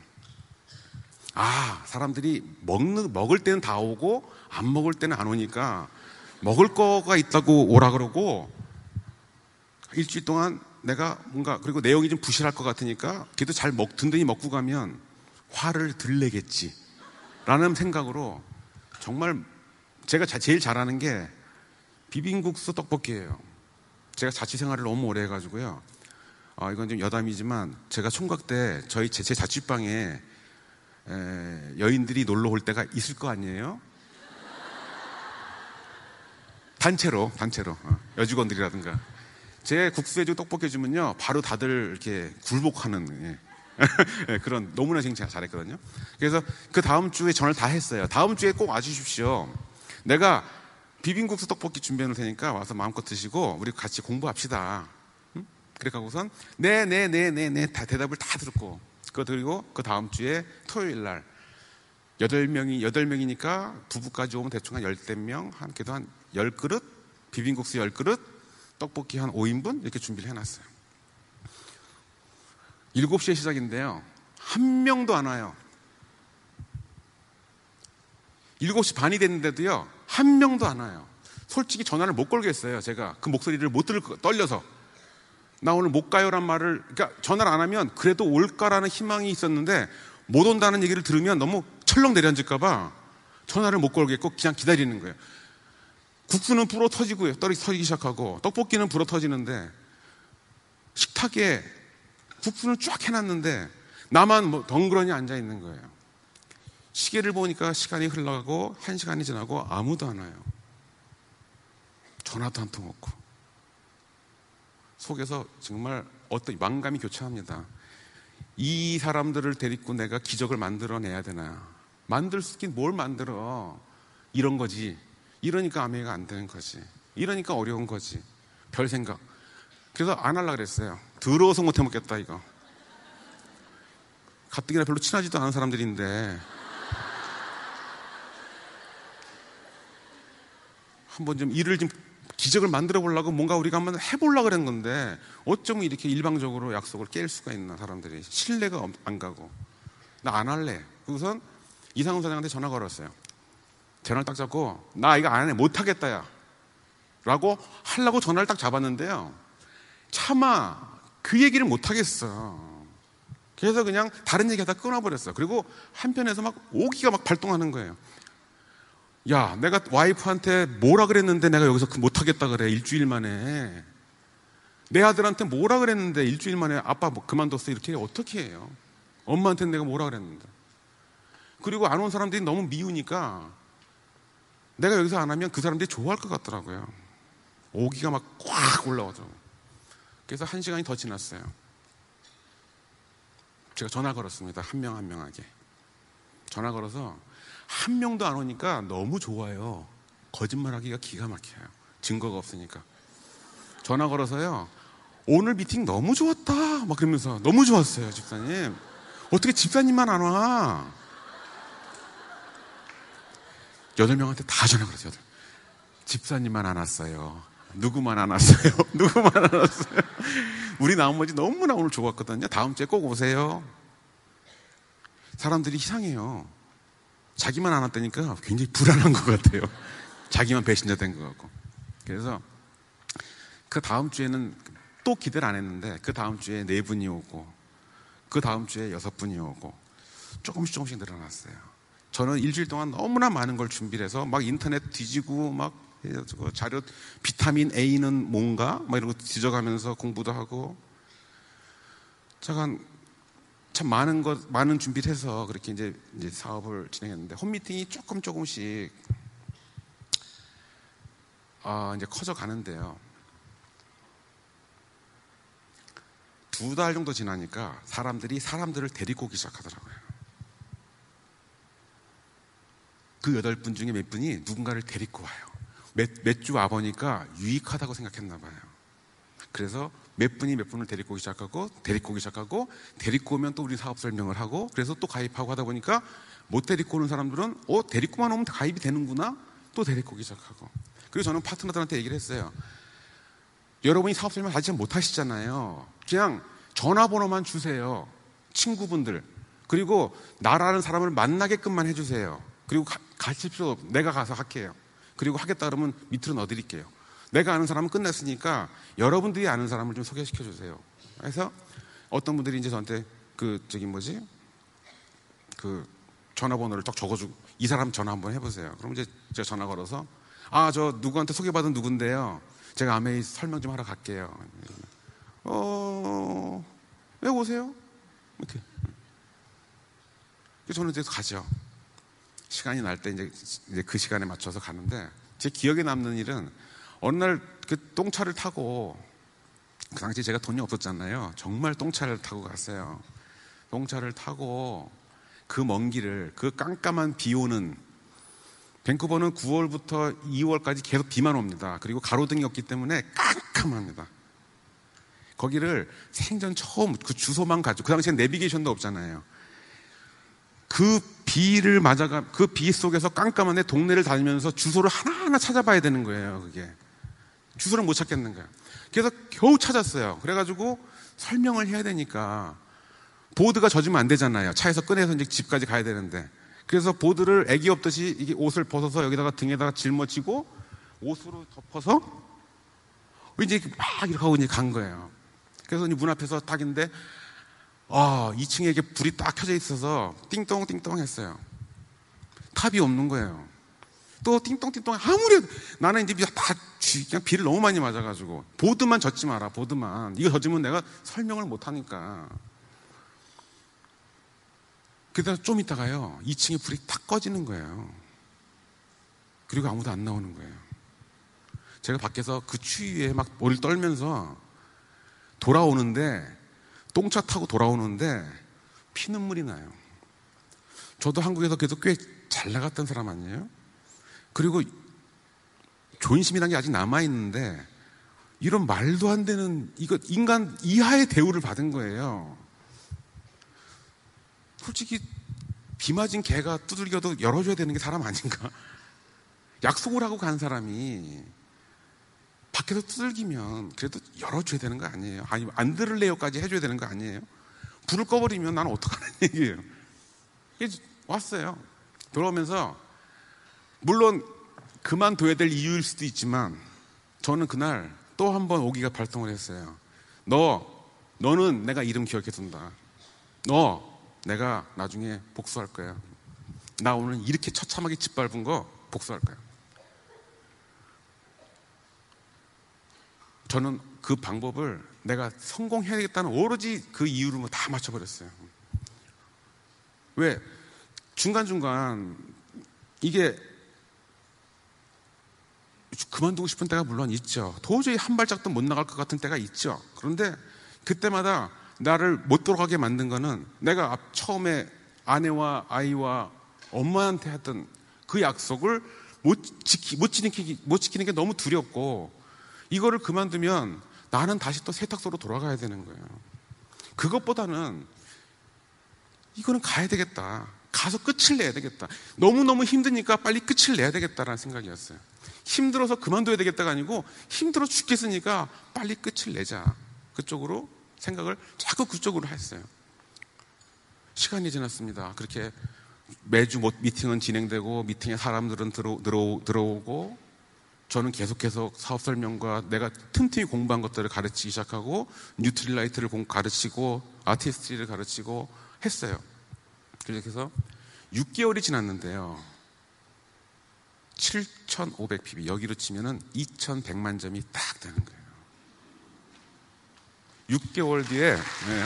A: 사람들이 먹을 때는 다 오고 안 먹을 때는 안 오니까 먹을 거가 있다고 오라 그러고 일주일 동안 내가 뭔가 그리고 내용이 좀 부실할 것 같으니까 걔도 든든히 먹고 가면 화를 덜 내겠지 라는 생각으로 정말 제가 제일 잘하는 게 비빔국수 떡볶이예요. 제가 자취 생활을 너무 오래 해가지고요. 이건 좀 여담이지만 제가 총각 때 제 자취방에 여인들이 놀러 올 때가 있을 거 아니에요? 단체로 여직원들이라든가 제 국수해주고 떡볶이 해주면요 바로 다들 이렇게 굴복하는 그런 너무나 제가 잘했거든요. 그래서 그 다음 주에 전화를 다 했어요. 다음 주에 꼭 와주십시오. 내가 비빔국수 떡볶이 준비해 놓을 테니까 와서 마음껏 드시고 우리 같이 공부합시다. 응? 그래가고선 네 다 대답을 다 들었고 그리고 그 다음 주에 토요일 날 8명이니까 부부까지 오면 대충 한 10명 그래도 한 10그릇 비빔국수 10그릇 떡볶이 한 5인분 이렇게 준비를 해놨어요. 7시에 시작인데요. 한 명도 안 와요. 7시 반이 됐는데도요. 한 명도 안 와요. 솔직히 전화를 못 걸겠어요. 제가 그 목소리를 못 들을 거 떨려서 나 오늘 못 가요란 말을 그러니까 전화를 안 하면 그래도 올까라는 희망이 있었는데 못 온다는 얘기를 들으면 너무 철렁 내려앉을까 봐 전화를 못 걸겠고 그냥 기다리는 거예요. 국수는 불어 터지고요. 떨이 터지기 시작하고 떡볶이는 불어 터지는데 식탁에 국수는 쫙 해놨는데 나만 덩그러니 앉아 있는 거예요. 시계를 보니까 시간이 흘러가고 1시간이 지나고 아무도 안 와요. 전화도 한 통 없고 속에서 정말 어떤 만감이 교차합니다. 이 사람들을 데리고 내가 기적을 만들어내야 되나? 만들 수 있긴 뭘 만들어? 이런 거지. 이러니까 아메가 안 되는 거지. 이러니까 어려운 거지. 별 생각. 그래서 안 하려고 그랬어요. 더러워서 못 해먹겠다 이거. 가뜩이나 별로 친하지도 않은 사람들인데 한번 좀 일을 좀 기적을 만들어 보려고 뭔가 우리가 한번 해보려고 그런 건데 어쩌면 이렇게 일방적으로 약속을 깰 수가 있나. 사람들이 신뢰가 안 가고. 나 안 할래. 그래서 이상훈 사장한테 전화 걸었어요. 전화를 딱 잡고 나 이거 안 해. 못 하겠다 야 라고 하려고 전화를 딱 잡았는데요, 차마 그 얘기를 못 하겠어. 그래서 그냥 다른 얘기하다 끊어버렸어. 그리고 한편에서 막 오기가 막 발동하는 거예요. 야, 내가 와이프한테 뭐라 그랬는데 내가 여기서 못 하겠다 그래. 일주일 만에. 내 아들한테 뭐라 그랬는데 일주일 만에 아빠 뭐 그만뒀어. 이렇게 어떻게 해요? 엄마한테는 내가 뭐라 그랬는데. 그리고 안 온 사람들이 너무 미우니까 내가 여기서 안 하면 그 사람들이 좋아할 것 같더라고요. 오기가 막 꽉 올라오죠. 그래서 1시간이 더 지났어요. 제가 전화 걸었습니다. 한 명 한 명하게. 전화 걸어서 한 명도 안 오니까 너무 좋아요. 거짓말하기가 기가 막혀요. 증거가 없으니까. 전화 걸어서요, 오늘 미팅 너무 좋았다 막 그러면서. 너무 좋았어요 집사님. 어떻게 집사님만 안 와? 8명한테 다 전화 걸었어요. 집사님만 안 왔어요. 누구만 안 왔어요. 누구만 안 왔어요. 우리 나머지 너무나 오늘 좋았거든요. 다음 주에 꼭 오세요. 사람들이 이상해요. 자기만 안 왔다니까 굉장히 불안한 것 같아요. 자기만 배신자 된 것 같고. 그래서 그 다음 주에는 또 기대를 안 했는데 그 다음 주에 4분이 오고 그 다음 주에 6분이 오고 조금씩 늘어났어요. 저는 일주일 동안 너무나 많은 걸 준비를 해서 막 인터넷 뒤지고 막 자료, 비타민 A는 뭔가 막 이런 거 뒤져가면서 공부도 하고. 잠깐 참 많은 준비를 해서 그렇게 이제 사업을 진행했는데 홈미팅이 조금씩 이제 커져 가는데요. 2달 정도 지나니까 사람들을 데리고 오기 시작하더라고요. 그 8분 중에 몇 분이 누군가를 데리고 와요. 몇 주 와보니까 유익하다고 생각했나 봐요. 그래서 몇 분을 데리고 오기 시작하고 데리고 오면 또 우리 사업 설명을 하고 그래서 또 가입하고 하다 보니까 못 데리고 오는 사람들은 데리고만 오면 가입이 되는구나, 또 데리고 오기 시작하고. 그래서 저는 파트너들한테 얘기를 했어요. 여러분이 사업 설명 아직 못 하시잖아요. 그냥 전화번호만 주세요. 친구분들. 그리고 나라는 사람을 만나게끔만 해주세요. 그리고 가실 필요 없고 내가 가서 할게요. 그리고 하겠다 그러면 밑으로 넣어드릴게요. 내가 아는 사람은 끝났으니까 여러분들이 아는 사람을 좀 소개시켜 주세요. 그래서 어떤 분들이 이제 저한테 그 전화번호를 딱 적어주고 이 사람 전화 한번 해보세요. 그럼 이제 제가 전화 걸어서 저 누구한테 소개받은 누군데요. 제가 아메이 설명 좀 하러 갈게요. 왜 오세요? 이렇게. 저는 이제 가죠. 시간이 날 때 이제 그 시간에 맞춰서 가는데 제 기억에 남는 일은 어느 날 그 똥차를 타고, 그 당시 제가 돈이 없었잖아요. 정말 똥차를 타고 갔어요. 똥차를 타고 그 먼 길을, 그 깜깜한 비 오는, 밴쿠버는 9월부터 2월까지 계속 비만 옵니다. 그리고 가로등이 없기 때문에 깜깜합니다. 거기를 생전 처음 그 주소만 가지고, 그 당시엔 내비게이션도 없잖아요. 그 비 속에서 깜깜한데 동네를 다니면서 주소를 하나하나 찾아봐야 되는 거예요. 그게 주소를 못 찾겠는 거예요. 그래서 겨우 찾았어요. 그래가지고 설명을 해야 되니까 보드가 젖으면 안 되잖아요. 차에서 꺼내서 이제 집까지 가야 되는데, 그래서 보드를 애기 없듯이 이게 옷을 벗어서 여기다가 등에다가 짊어지고 옷으로 덮어서 이제 막 이렇게 하고 이제 간 거예요. 그래서 이제 문 앞에서 딱 있는데 2층에 이게 불이 딱 켜져 있어서 띵똥띵똥 했어요. 탑이 없는 거예요. 또 띵똥띵똥. 아무리 나는 이제 다 그냥 비를 너무 많이 맞아가지고 보드만 젖지 마라. 보드만 이거 젖으면 내가 설명을 못 하니까. 그러다 좀 있다가요 2층에 불이 탁 꺼지는 거예요. 그리고 아무도 안 나오는 거예요. 제가 밖에서 그 추위에 막 머리를 떨면서 돌아오는데, 똥차 타고 돌아오는데 피눈물이 나요. 저도 한국에서 계속 꽤 잘 나갔던 사람 아니에요? 그리고 존심이라는 게 아직 남아있는데 이런 말도 안 되는 이거 인간 이하의 대우를 받은 거예요. 솔직히 비 맞은 개가 두들겨도 열어줘야 되는 게 사람 아닌가? 약속을 하고 간 사람이 밖에서 두들기면 그래도 열어줘야 되는 거 아니에요? 아니면 안 들을래요까지 해줘야 되는 거 아니에요? 불을 꺼버리면 나는 어떡하는 얘기예요? 왔어요. 돌아오면서 물론 그만둬야 될 이유일 수도 있지만 저는 그날 또 한 번 오기가 발동을 했어요. 너는 내가 이름 기억해둔다. 내가 나중에 복수할 거야. 나 오늘 이렇게 처참하게 짓밟은 거 복수할 거야. 저는 그 방법을 내가 성공해야겠다는 오로지 그 이유로 다 맞춰버렸어요. 왜? 중간중간 이게 그만두고 싶은 때가 물론 있죠. 도저히 한 발짝도 못 나갈 것 같은 때가 있죠. 그런데 그때마다 나를 못 돌아가게 만든 거는 내가 처음에 아내와 아이와 엄마한테 했던 그 약속을 못 지키는 게 너무 두렵고 이거를 그만두면 나는 다시 또 세탁소로 돌아가야 되는 거예요. 그것보다는 이거는 가야 되겠다. 가서 끝을 내야 되겠다. 너무너무 힘드니까 빨리 끝을 내야 되겠다라는 생각이었어요. 힘들어서 그만둬야 되겠다가 아니고 힘들어 죽겠으니까 빨리 끝을 내자. 그쪽으로 생각을 자꾸 그쪽으로 했어요. 시간이 지났습니다. 그렇게 매주 미팅은 진행되고 미팅에 사람들은 들어오고 저는 계속해서 사업 설명과 내가 틈틈이 공부한 것들을 가르치기 시작하고 뉴트릴라이트를 가르치고 아티스트리를 가르치고 했어요. 그래서 6개월이 지났는데요. 7,500pb 여기로 치면은 2,100만 점이 딱 되는 거예요. 6개월 뒤에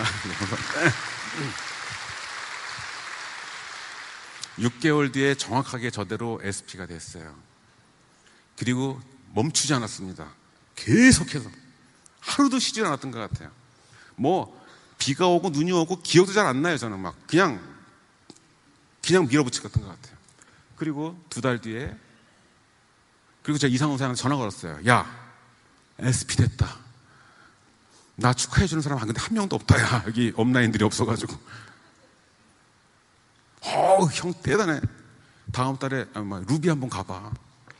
A: 6개월 뒤에 정확하게 저대로 SP가 됐어요. 그리고 멈추지 않았습니다. 계속해서 하루도 쉬지 않았던 것 같아요. 뭐 비가 오고 눈이 오고 기억도 잘 안 나요. 저는 막 그냥 밀어붙였던 것 같아요. 그리고 2달 뒤에 그리고 제가 이상훈 사장한테 전화 걸었어요. 야, SP 됐다. 나 축하해주는 사람 근데 한 명도 없다. 야, 여기 업라인들이 없어가지고. 형 대단해. 다음 달에 루비 한번 가봐.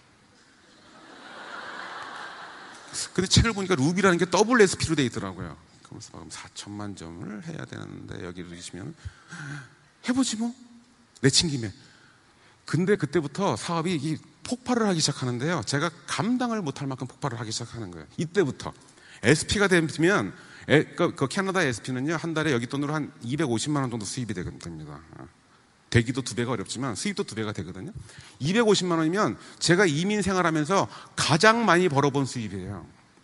A: 근데 책을 보니까 루비라는 게 더블 SP로 돼 있더라고요. 그러면서 4천만 점을 해야 되는데 여기로 계시면 해보지 뭐. 내친 김에. 근데 그때부터 사업이 폭발을 하기 시작하는데요. 제가 감당을 못할 만큼 폭발을 하기 시작하는 거예요. 이때부터. SP가 되면 그 캐나다 SP는요 한 달에 여기 돈으로 한 250만 원 정도 수입이 됩니다. 되기도 2배가 어렵지만 수입도 2배가 되거든요. 250만 원이면 제가 이민 생활하면서 가장 많이 벌어본 수입이에요.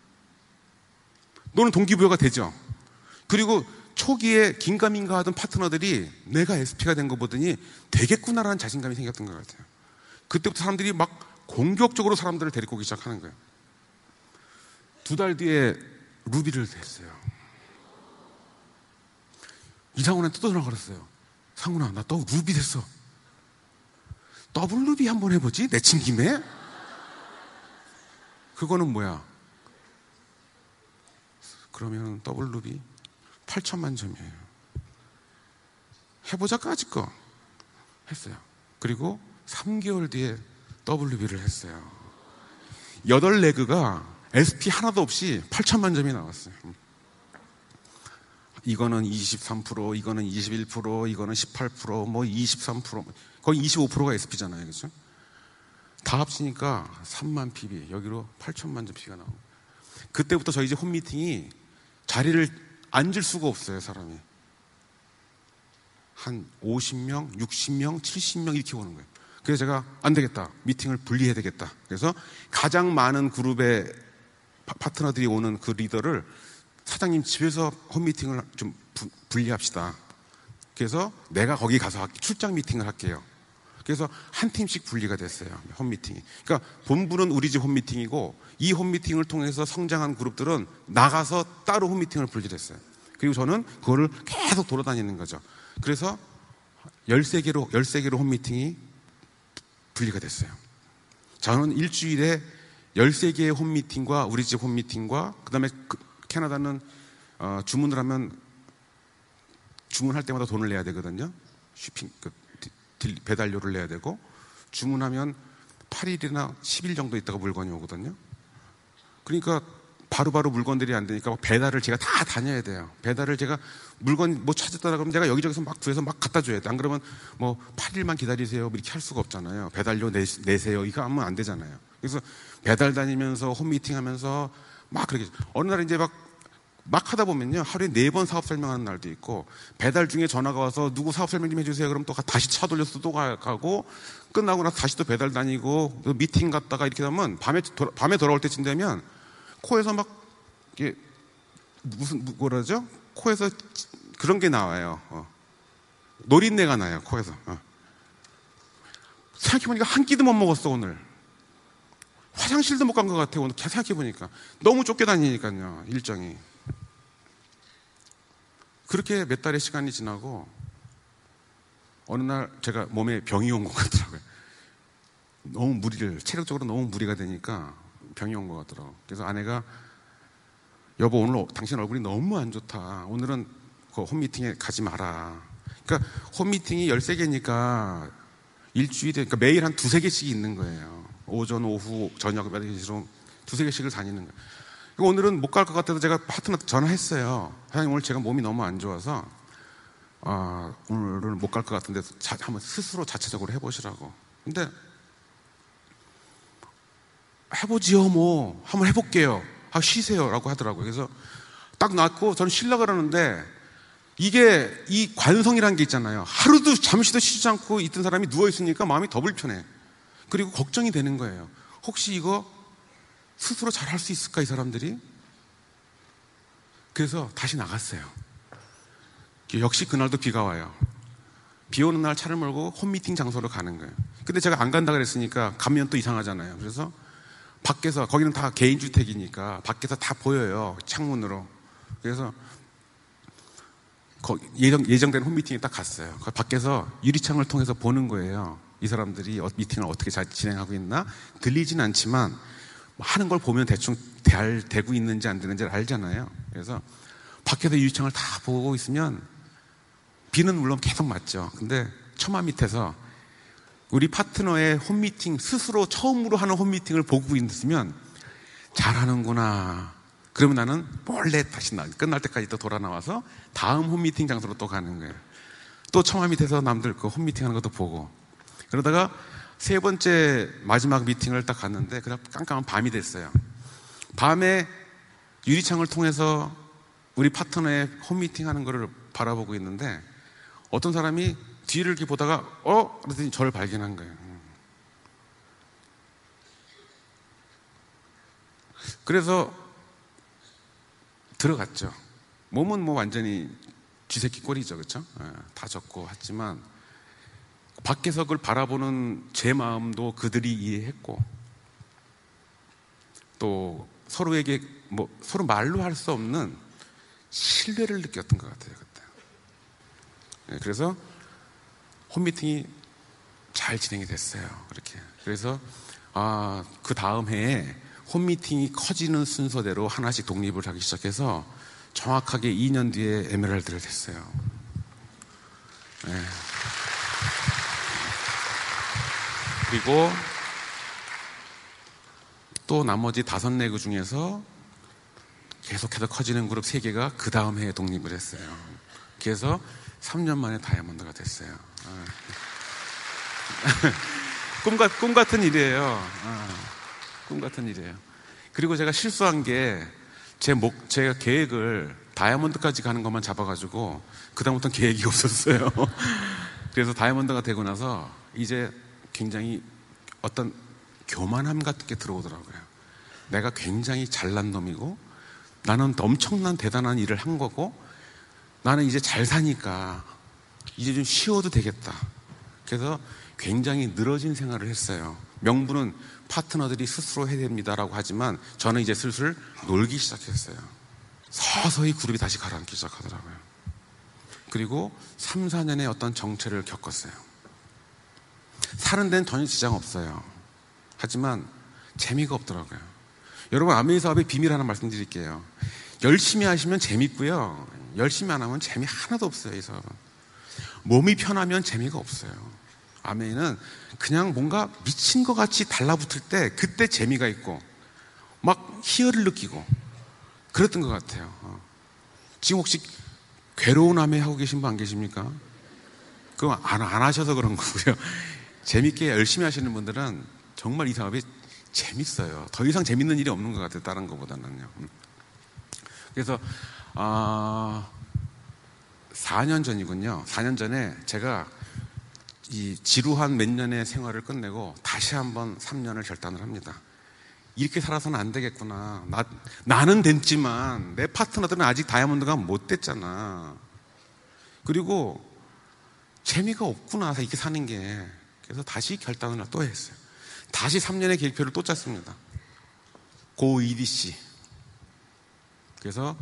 A: 너는 동기부여가 되죠. 그리고 초기에 긴가민가 하던 파트너들이 내가 SP가 된 거 보더니 되겠구나라는 자신감이 생겼던 것 같아요. 그때부터 사람들이 막 공격적으로 사람들을 데리고 오기 시작하는 거예요. 2달 뒤에 루비를 했어요. 이상훈한테 또 전화 걸었어요. 상훈아, 나 또 루비 됐어. 더블 루비 한번 해보지? 내친 김에? 그거는 뭐야? 그러면 더블 루비 8천만 점이에요. 해보자까지 거 했어요. 그리고 3개월 뒤에 더블 루비를 했어요. 8레그가 SP 하나도 없이 8천만 점이 나왔어요. 이거는 23%, 이거는 21%, 이거는 18%, 뭐 23%, 거의 25%가 SP잖아요. 그렇죠? 다 합치니까 3만 PB, 여기로 8천만 점 PB가 나오고. 그때부터 저희 집 홈미팅이 자리를 앉을 수가 없어요, 사람이. 한 50명, 60명, 70명 이렇게 오는 거예요. 그래서 제가 안 되겠다. 미팅을 분리해야 되겠다. 그래서 가장 많은 그룹의 파트너들이 오는 그 리더를 사장님 집에서 홈미팅을 좀 분리합시다. 그래서 내가 거기 가서 출장 미팅을 할게요. 그래서 한 팀씩 분리가 됐어요. 홈미팅이. 그러니까 본부는 우리 집 홈미팅이고 이 홈미팅을 통해서 성장한 그룹들은 나가서 따로 홈미팅을 분리했어요. 그리고 저는 그거를 계속 돌아다니는 거죠. 그래서 13개로 홈미팅이 분리가 됐어요. 저는 일주일에 13개의 홈미팅과 우리 집 홈미팅과 그다음에 캐나다는 주문을 하면 주문할 때마다 돈을 내야 되거든요. 쇼핑 배달료를 내야 되고, 주문하면 8일이나 10일 정도 있다가 물건이 오거든요. 그러니까 바로바로 물건들이 안 되니까 배달을 제가 다 다녀야 돼요. 배달을 제가 물건 뭐 찾았다 그러면 제가 여기저기서 막 구해서 막 갖다 줘야 돼. 안 그러면 뭐 8일만 기다리세요 이렇게 할 수가 없잖아요. 배달료 내세요 이거 하면 안 되잖아요. 그래서 배달 다니면서 홈미팅 하면서 막 그렇게, 어느 날 이제 막 하다 보면요, 하루에 4번 사업 설명하는 날도 있고, 배달 중에 전화가 와서 누구 사업 설명 좀 해주세요 그럼 또 다시 차 돌려서 또 가고, 끝나고 나서 다시 또 배달 다니고, 또 미팅 갔다가 이렇게 하면 밤에 돌아올 때쯤 되면 코에서 막 이게 뭐라죠? 코에서 그런 게 나와요. 노린내가 나요, 코에서. 생각해보니까 한 끼도 못 먹었어 오늘. 화장실도 못 간 것 같아요 오늘. 생각해보니까 너무 쫓겨다니니까요, 일정이. 그렇게 몇 달의 시간이 지나고 어느 날 제가 몸에 병이 온 것 같더라고요. 너무 체력적으로 너무 무리가 되니까 병이 온 것 같더라고요. 그래서 아내가, 여보 오늘 당신 얼굴이 너무 안 좋다, 오늘은 그 홈미팅에 가지 마라. 그러니까 홈미팅이 13개니까 일주일에, 그러니까 매일 한 2-3개씩 있는 거예요. 오전, 오후, 저녁 몇 개씩으로 2-3개씩을 다니는 거예요. 오늘은 못 갈 것 같아서 제가 파트너한테 전화했어요. 사장님 오늘 제가 몸이 너무 안 좋아서 오늘은 못 갈 것 같은데 한번 스스로 자체적으로 해보시라고. 근데 해보지요 뭐, 한번 해볼게요, 쉬세요 라고 하더라고요. 그래서 딱 놨고 저는 쉬려고 그러는데, 이게 이 관성이라는 게 있잖아요. 하루도 잠시도 쉬지 않고 있던 사람이 누워있으니까 마음이 더 불편해. 그리고 걱정이 되는 거예요. 혹시 이거 스스로 잘 할 수 있을까 이 사람들이? 그래서 다시 나갔어요. 역시 그날도 비가 와요. 비 오는 날 차를 몰고 홈미팅 장소로 가는 거예요. 근데 제가 안 간다 그랬으니까 가면 또 이상하잖아요. 그래서 밖에서, 거기는 다 개인주택이니까 밖에서 다 보여요, 창문으로. 그래서 예정된 홈미팅에 딱 갔어요. 밖에서 유리창을 통해서 보는 거예요. 이 사람들이 미팅을 어떻게 잘 진행하고 있나? 들리진 않지만 하는 걸 보면 대충 잘 되고 있는지 안 되는지 알잖아요. 그래서 밖에서 유리창을 다 보고 있으면 비는 물론 계속 맞죠. 근데 처마 밑에서 우리 파트너의 홈미팅, 스스로 처음으로 하는 홈미팅을 보고 있으면 잘하는구나. 그러면 나는 몰래 다시 끝날 때까지 또 돌아 나와서 다음 홈미팅 장소로 또 가는 거예요. 또 처마 밑에서 남들 그 홈미팅 하는 것도 보고. 그러다가 3번째 마지막 미팅을 딱 갔는데, 그냥 깜깜한 밤이 됐어요. 밤에 유리창을 통해서 우리 파트너의 홈미팅 하는 거를 바라보고 있는데, 어떤 사람이 뒤를 이렇게 보다가 그랬더니 저를 발견한 거예요. 그래서 들어갔죠. 몸은 뭐 완전히 쥐새끼 꼴이죠, 그렇죠? 다 젖고 했지만 밖에서 그걸 바라보는 제 마음도 그들이 이해했고, 또 서로에게 서로 말로 할 수 없는 신뢰를 느꼈던 것 같아요, 그때. 그래서 홈미팅이 잘 진행이 됐어요, 그렇게. 그래서 그 다음 해에 홈미팅이 커지는 순서대로 하나씩 독립을 하기 시작해서 정확하게 2년 뒤에 에메랄드를 됐어요. 네. 그리고 또 나머지 5내구 중에서 계속해서 커지는 그룹 3개가 그 다음 해에 독립을 했어요. 그래서 3년 만에 다이아몬드가 됐어요. 꿈 같은 일이에요. 꿈 같은 일이에요. 그리고 제가 실수한 게 제가 계획을 다이아몬드까지 가는 것만 잡아가지고 그다음부터는 계획이 없었어요. 그래서 다이아몬드가 되고 나서 이제 굉장히 어떤 교만함 같은 게 들어오더라고요. 내가 굉장히 잘난 놈이고 나는 엄청난 대단한 일을 한 거고 나는 이제 잘 사니까 이제 좀 쉬어도 되겠다. 그래서 굉장히 늘어진 생활을 했어요. 명분은 파트너들이 스스로 해야 됩니다라고 하지만 저는 이제 슬슬 놀기 시작했어요. 서서히 그룹이 다시 가라앉기 시작하더라고요. 그리고 3-4년의 어떤 정체를 겪었어요. 사는 데는 전혀 지장 없어요. 하지만 재미가 없더라고요. 여러분, 아메이 사업의 비밀 하나 말씀드릴게요. 열심히 하시면 재밌고요. 열심히 안 하면 재미 하나도 없어요, 이 사업은. 몸이 편하면 재미가 없어요. 아메이는 그냥 뭔가 미친 것 같이 달라붙을 때 그때 재미가 있고 막 희열을 느끼고 그랬던 것 같아요. 지금 혹시 괴로운 아메이 하고 계신 분 안 계십니까? 그거 안 하셔서 그런 거고요. 재밌게 열심히 하시는 분들은 정말 이 사업이 재밌어요. 더 이상 재밌는 일이 없는 것 같아요. 다른 것보다는요. 그래서 4년 전이군요. 4년 전에 제가 이 지루한 몇 년의 생활을 끝내고 다시 한번 3년을 결단을 합니다. 이렇게 살아서는 안 되겠구나. 나는 됐지만 내 파트너들은 아직 다이아몬드가 못 됐잖아. 그리고 재미가 없구나, 이렇게 사는 게. 그래서 다시 결단을 또 했어요. 다시 3년의 계획표를 또 짰습니다. 고 EDC. 그래서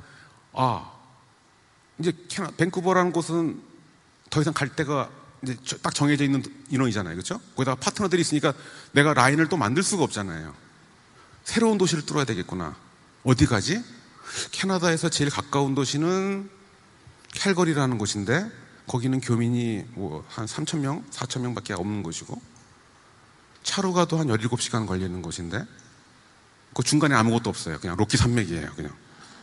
A: 이제 밴쿠버라는 곳은 더 이상 갈 데가 이제 딱 정해져 있는 인원이잖아요, 그렇죠? 거기다가 파트너들이 있으니까 내가 라인을 또 만들 수가 없잖아요. 새로운 도시를 뚫어야 되겠구나. 어디 가지? 캐나다에서 제일 가까운 도시는 캘거리라는 곳인데 거기는 교민이 한 3,000명, 4,000명밖에 없는 곳이고 차로 가도 한 17시간 걸리는 곳인데 그 중간에 아무것도 없어요. 그냥 로키 산맥이에요. 그냥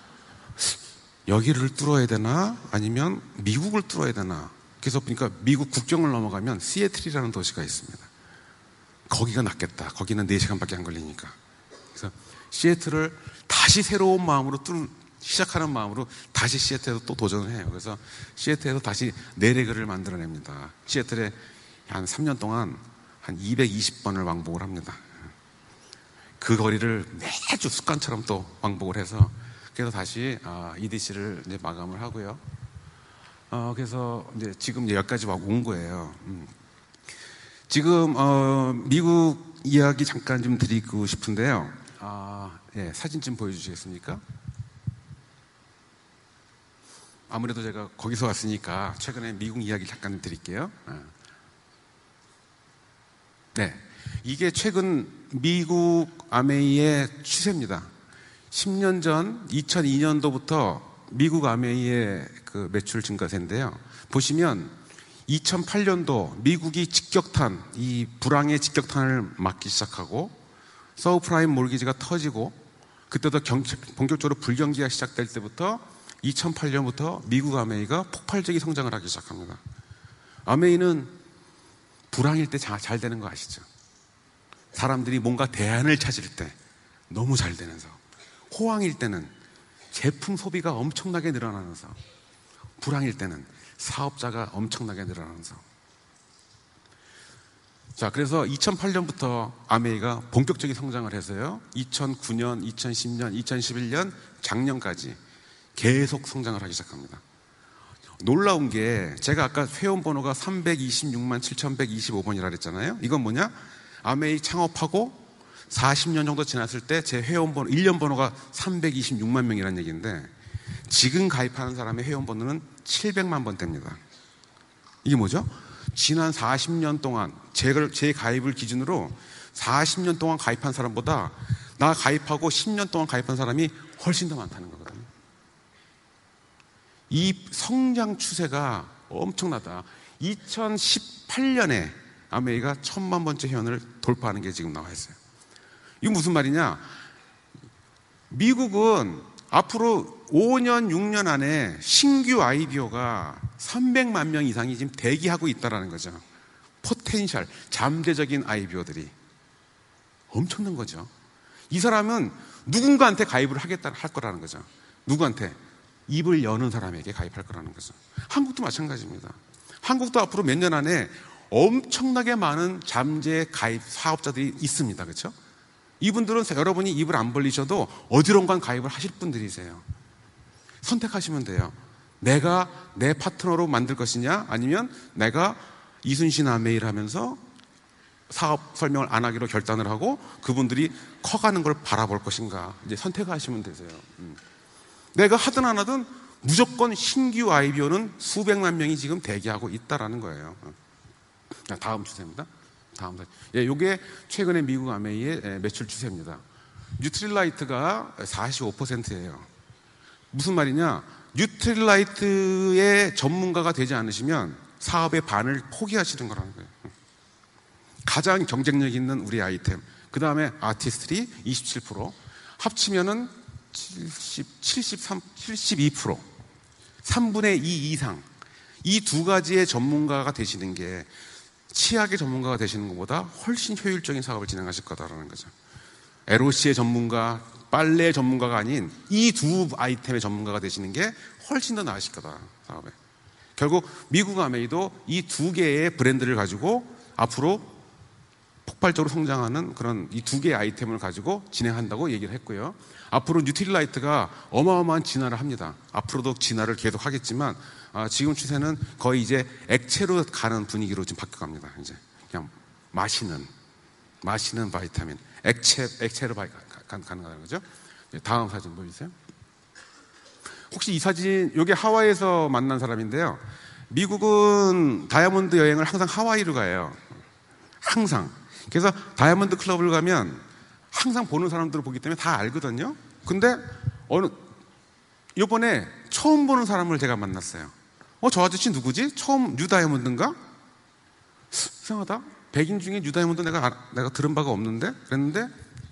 A: 여기를 뚫어야 되나 아니면 미국을 뚫어야 되나. 그래서 보니까 미국 국경을 넘어가면 시애틀이라는 도시가 있습니다. 거기가 낫겠다. 거기는 4시간밖에 안 걸리니까. 그래서 시애틀을 다시 새로운 마음으로 시작하는 마음으로 다시 시애틀에서 또 도전을 해요. 그래서 시애틀에서 다시 내레그를 만들어냅니다. 시애틀에 한 3년 동안 한 220번을 왕복을 합니다. 그 거리를 매주 습관처럼 또 왕복을 해서 그래서 다시 EDC를 이제 마감을 하고요. 그래서 이제 지금 이제 여기까지 온 거예요. 지금 미국 이야기 잠깐 좀 드리고 싶은데요. 예, 사진 좀 보여주시겠습니까? 아무래도 제가 거기서 왔으니까 최근에 미국 이야기 잠깐 좀 드릴게요. 네, 이게 최근 미국 아메이의 추세입니다. 10년 전 2002년도부터 미국 아메이의 그 매출 증가세인데요. 보시면 2008년도 미국이 직격탄, 이 불황의 직격탄을 맞기 시작하고 서브프라임 몰기지가 터지고 그때도 본격적으로 불경기가 시작될 때부터 2008년부터 미국 아메이가 폭발적인 성장을 하기 시작합니다. 아메이는 불황일 때 잘 되는 거 아시죠? 사람들이 뭔가 대안을 찾을 때 너무 잘 되는 사업. 호황일 때는 제품 소비가 엄청나게 늘어나는 사업. 불황일 때는 사업자가 엄청나게 늘어나는 사업. 자, 그래서 2008년부터 아메이가 본격적인 성장을 해서요. 2009년, 2010년, 2011년, 작년까지 계속 성장을 하기 시작합니다. 놀라운 게 제가 아까 회원 번호가 326만 7,125번이라 그랬잖아요. 이건 뭐냐? 아메이 창업하고 40년 정도 지났을 때 제 회원 번호, 1년 번호가 326만 명이라는 얘기인데 지금 가입하는 사람의 회원 번호는 700만 번대입니다. 이게 뭐죠? 지난 40년 동안 제 가입을 기준으로 40년 동안 가입한 사람보다 나 가입하고 10년 동안 가입한 사람이 훨씬 더 많다는 거거든요. 이 성장 추세가 엄청나다. 2018년에 아메이가 1,000만 번째 회원을 돌파하는 게 지금 나와 있어요. 이게 무슨 말이냐? 미국은 앞으로 5년, 6년 안에 신규 IBO가 300만 명 이상이 지금 대기하고 있다는 거죠. 포텐셜, 잠재적인 IBO들이. 엄청난 거죠. 이 사람은 누군가한테 가입을 할 거라는 거죠. 누구한테? 입을 여는 사람에게 가입할 거라는 거죠. 한국도 마찬가지입니다. 한국도 앞으로 몇 년 안에 엄청나게 많은 잠재 가입 사업자들이 있습니다. 그렇죠? 이분들은 여러분이 입을 안 벌리셔도 어디론가 가입을 하실 분들이세요. 선택하시면 돼요. 내가 내 파트너로 만들 것이냐 아니면 내가 이순신 아메이를 하면서 사업 설명을 안 하기로 결단을 하고 그분들이 커가는 걸 바라볼 것인가 이제 선택하시면 되세요. 내가 하든 안 하든 무조건 신규 IBO는 수백만 명이 지금 대기하고 있다라는 거예요. 다음 추세입니다. 다음 사진. 예, 요게 최근에 미국 아메이의 매출 추세입니다. 뉴트릴라이트가 45%예요. 무슨 말이냐? 뉴트릴라이트의 전문가가 되지 않으시면 사업의 반을 포기하시는 거라는 거예요. 가장 경쟁력 있는 우리 아이템. 그 다음에 아티스트리 27%, 합치면은 72%, 3분의 2 이상. 이 두 가지의 전문가가 되시는 게 치약의 전문가가 되시는 것보다 훨씬 효율적인 사업을 진행하실 거다라는 거죠. LOC의 전문가, 빨래 전문가가 아닌 이 두 아이템의 전문가가 되시는 게 훨씬 더 나으실 거다, 사업에. 결국 미국 아메이도 이 두 개의 브랜드를 가지고 앞으로 폭발적으로 성장하는 그런 이 두 개의 아이템을 가지고 진행한다고 얘기를 했고요. 앞으로 뉴트릴라이트가 어마어마한 진화를 합니다. 앞으로도 진화를 계속 하겠지만 지금 추세는 거의 이제 액체로 가는 분위기로 지금 바뀌어갑니다. 이제 그냥 마시는 바이타민, 액체로 가능하다는 거죠. 다음 사진 보여주세요. 혹시 이 사진, 이게 하와이에서 만난 사람인데요. 미국은 다이아몬드 여행을 항상 하와이로 가요. 항상. 그래서 다이아몬드 클럽을 가면 항상 보는 사람들을 보기 때문에 다 알거든요. 근데 이번에 처음 보는 사람을 제가 만났어요. 저 아저씨 누구지? 처음 뉴 다이아몬드인가? 이상하다. 백인 중에 뉴 다이아몬드 내가 들은 바가 없는데? 그랬는데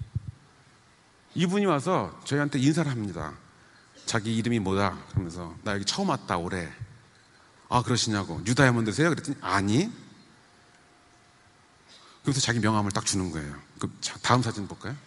A: 이분이 와서 저희한테 인사를 합니다. 자기 이름이 뭐다? 그러면서 나 여기 처음 왔다 올해. 아 그러시냐고. 뉴 다이아몬드세요? 그랬더니 아니. 그래서 자기 명함을 딱 주는 거예요. 다음 사진 볼까요?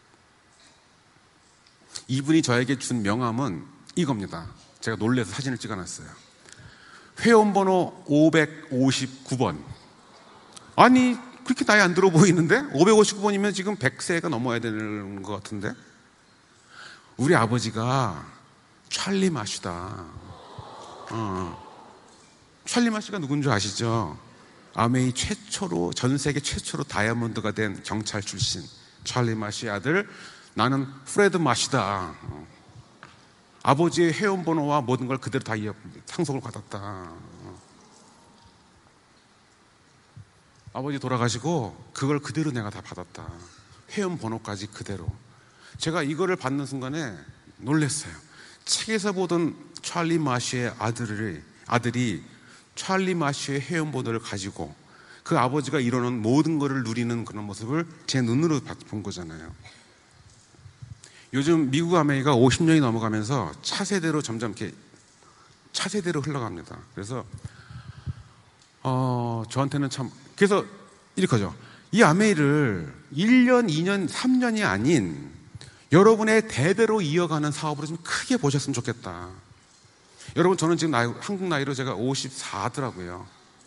A: 이분이 저에게 준 명함은 이겁니다. 제가 놀라서 사진을 찍어놨어요. 회원번호 559번. 아니 그렇게 나이 안 들어 보이는데? 559번이면 지금 100세가 넘어야 되는 것 같은데? 우리 아버지가 찰리 마시다. 찰리 마시가 누군 줄 아시죠? 아메이 최초로, 전 세계 최초로 다이아몬드가 된 경찰 출신 찰리 마시의 아들. 나는 프레드 마시다. 아버지의 회원번호와 모든 걸 그대로 다 상속을 받았다. 아버지 돌아가시고 그걸 그대로 내가 다 받았다. 회원번호까지 그대로. 제가 이거를 받는 순간에 놀랐어요. 책에서 보던 찰리 마시의 아들이 찰리 마시의 회원번호를 가지고 그 아버지가 이루는 모든 것을 누리는 그런 모습을 제 눈으로 본 거잖아요. 요즘 미국 아메이가 50년이 넘어가면서 차세대로 점점 이렇게 차세대로 흘러갑니다. 그래서 저한테는 참, 그래서 이렇게 하죠. 이 아메이를 1년, 2년, 3년이 아닌 여러분의 대대로 이어가는 사업으로 좀 크게 보셨으면 좋겠다. 여러분, 저는 지금 한국 나이로 제가 54더라고요.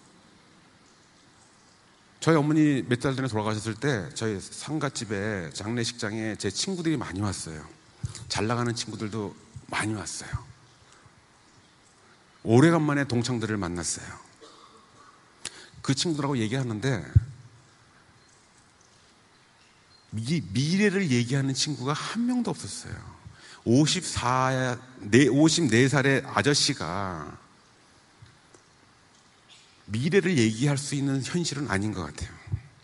A: 저희 어머니 몇 달 전에 돌아가셨을 때 저희 상가집에 장례식장에 제 친구들이 많이 왔어요. 잘 나가는 친구들도 많이 왔어요. 오래간만에 동창들을 만났어요. 그 친구들하고 얘기하는데 미래를 얘기하는 친구가 한 명도 없었어요. 54살의 아저씨가 미래를 얘기할 수 있는 현실은 아닌 것 같아요.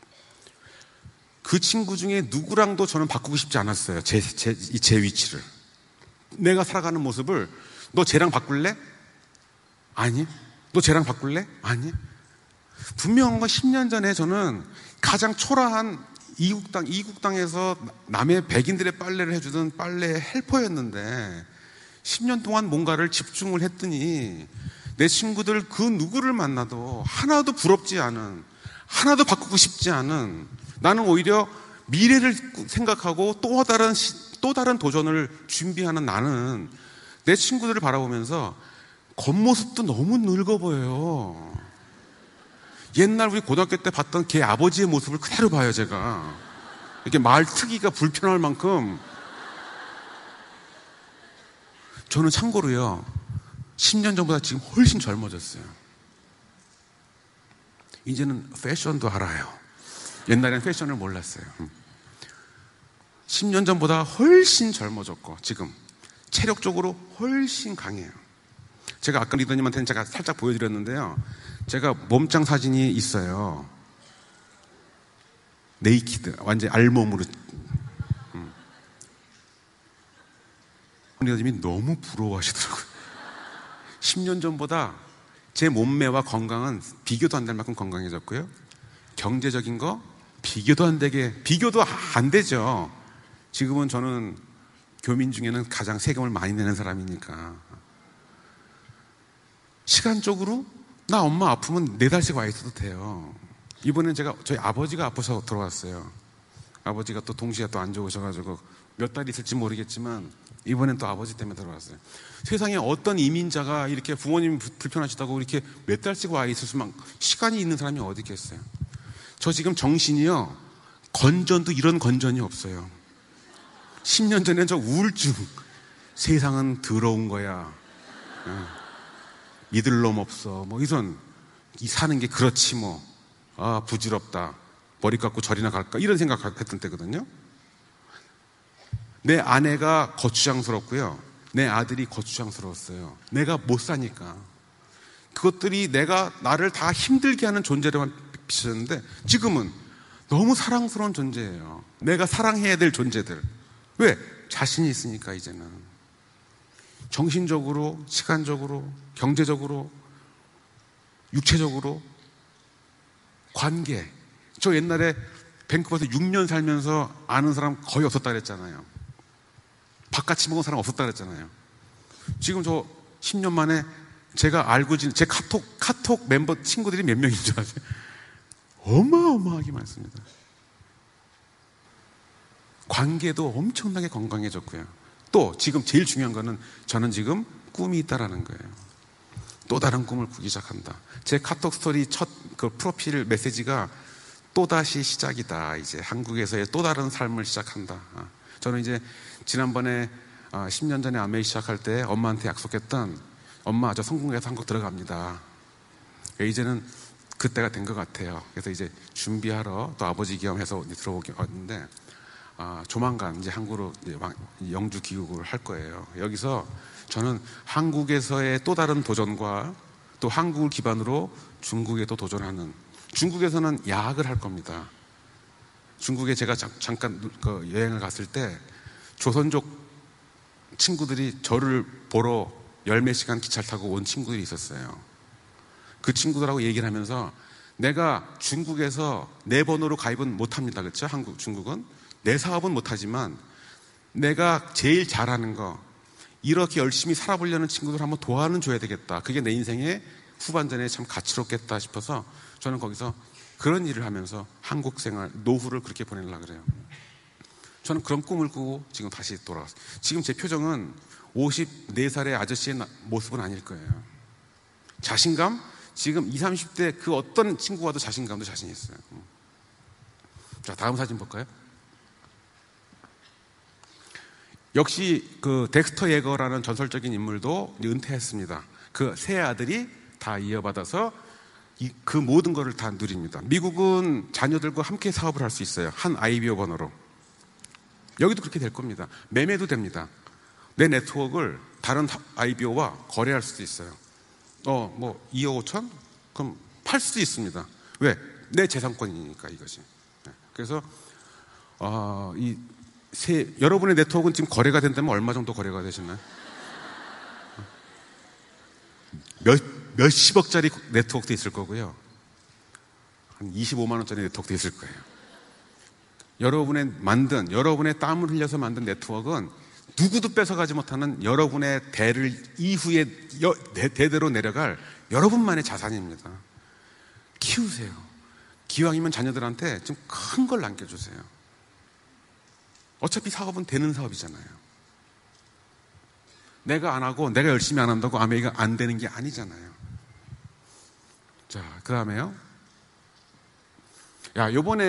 A: 그 친구 중에 누구랑도 저는 바꾸고 싶지 않았어요. 제 위치를. 내가 살아가는 모습을 너 쟤랑 바꿀래? 아니. 너 쟤랑 바꿀래? 아니. 분명한 건 10년 전에 저는 가장 초라한 이국당에서 남의 백인들의 빨래를 해주던 빨래 헬퍼였는데 10년 동안 뭔가를 집중을 했더니 내 친구들 그 누구를 만나도 하나도 부럽지 않은, 하나도 바꾸고 싶지 않은, 나는 오히려 미래를 생각하고 또 다른 도전을 준비하는 나는 내 친구들을 바라보면서 겉모습도 너무 늙어 보여요. 옛날 우리 고등학교 때 봤던 걔 아버지의 모습을 그대로 봐요, 제가. 이렇게 말 트기가 불편할 만큼. 저는 참고로요, 10년 전보다 지금 훨씬 젊어졌어요. 이제는 패션도 알아요. 옛날에는 패션을 몰랐어요. 10년 전보다 훨씬 젊어졌고 지금 체력적으로 훨씬 강해요. 제가 아까 리더님한테는 제가 살짝 보여드렸는데요, 제가 몸짱 사진이 있어요. 네이키드, 완전 알몸으로. 어머님이 너무 부러워하시더라고요. 10년 전보다 제 몸매와 건강은 비교도 안 될 만큼 건강해졌고요. 경제적인 거 비교도 안 되죠. 지금은 저는 교민 중에는 가장 세금을 많이 내는 사람이니까. 시간적으로 나 엄마 아프면 4달씩 와 있어도 돼요. 이번엔 저희 아버지가 아파서 들어왔어요. 아버지가 또 동시에 또 안 좋으셔가지고 몇 달 있을지 모르겠지만 이번엔 또 아버지 때문에 들어왔어요. 세상에 어떤 이민자가 이렇게 부모님 불편하시다고 이렇게 몇 달씩 와 있을 수만 시간이 있는 사람이 어디 있겠어요. 저 지금 정신이요, 건전도 이런 건전이 없어요. 10년 전엔 저 우울증, 세상은 더러운 거야, 믿을 놈 없어, 뭐 이런, 이 사는 게 그렇지 뭐, 아 부질없다, 머리 깎고 절이나 갈까, 이런 생각했던 때거든요. 내 아내가 거추장스럽고요, 내 아들이 거추장스러웠어요. 내가 못 사니까. 그것들이 나를 다 힘들게 하는 존재로만 비쳤는데, 지금은 너무 사랑스러운 존재예요. 내가 사랑해야 될 존재들. 왜? 자신이 있으니까. 이제는 정신적으로, 시간적으로, 경제적으로, 육체적으로, 관계. 저 옛날에 밴쿠버에서 6년 살면서 아는 사람 거의 없었다 그랬잖아요. 바깥이 먹은 사람 없었다 그랬잖아요. 지금 저 10년 만에 제가 알고 지낸 제 카톡 멤버 친구들이 몇 명인 줄 아세요? 어마어마하게 많습니다. 관계도 엄청나게 건강해졌고요. 또 지금 제일 중요한 거는 저는 지금 꿈이 있다라는 거예요. 또 다른 꿈을 꾸기 시작한다. 제 카톡 스토리 첫 그 프로필 메시지가 또다시 시작이다. 이제 한국에서의 또 다른 삶을 시작한다. 저는 이제 지난번에 10년 전에 아메이 시작할 때 엄마한테 약속했던, 엄마 저 성공해서 한국 들어갑니다. 이제는 그때가 된 것 같아요. 그래서 이제 준비하러 또 아버지 겸해서 들어오게 왔는데, 조만간 이제 한국으로 영주 귀국을 할 거예요. 여기서 저는 한국에서의 또 다른 도전과 또 한국을 기반으로 중국에도 도전하는, 중국에서는 야학을 할 겁니다. 중국에 제가 잠깐 여행을 갔을 때 조선족 친구들이 저를 보러 10몇 시간 기차를 타고 온 친구들이 있었어요. 그 친구들하고 얘기를 하면서, 내가 중국에서 내 번호로 가입은 못합니다. 그렇죠? 중국은 내 사업은 못하지만 내가 제일 잘하는 거, 이렇게 열심히 살아보려는 친구들 한번 도와는 줘야 되겠다. 그게 내 인생의 후반전에 참 가치롭겠다 싶어서 저는 거기서 그런 일을 하면서 한국 생활, 노후를 그렇게 보내려고 그래요. 저는 그런 꿈을 꾸고 지금 다시 돌아왔어요. 지금 제 표정은 54살의 아저씨의 모습은 아닐 거예요. 자신감? 지금 20, 30대 그 어떤 친구와도 자신감도 자신 있어요. 자, 다음 사진 볼까요? 역시 그 덱스터 예거라는 전설적인 인물도 은퇴했습니다. 그 세 아들이 다 이어받아서 그 모든 것을 다 누립니다. 미국은 자녀들과 함께 사업을 할 수 있어요. 한 IBO 번호로. 여기도 그렇게 될 겁니다. 매매도 됩니다. 내 네트워크를 다른 IBO와 거래할 수도 있어요. 뭐 2억 5천? 그럼 팔 수도 있습니다. 왜? 내 재산권이니까 이것이. 그래서 여러분의 네트워크는 지금 거래가 된다면 얼마 정도 거래가 되시나요? 몇십억짜리 네트워크도 있을 거고요. 한 25만 원짜리 네트워크도 있을 거예요. 여러분의 땀을 흘려서 만든 네트워크는 누구도 뺏어가지 못하는 여러분의 대를 이후에 대대로 내려갈 여러분만의 자산입니다. 키우세요. 기왕이면 자녀들한테 좀 큰 걸 남겨주세요. 어차피 사업은 되는 사업이잖아요. 내가 안 하고 내가 열심히 안 한다고 아메이가 안 되는 게 아니잖아요. 자, 그 다음에요. 요번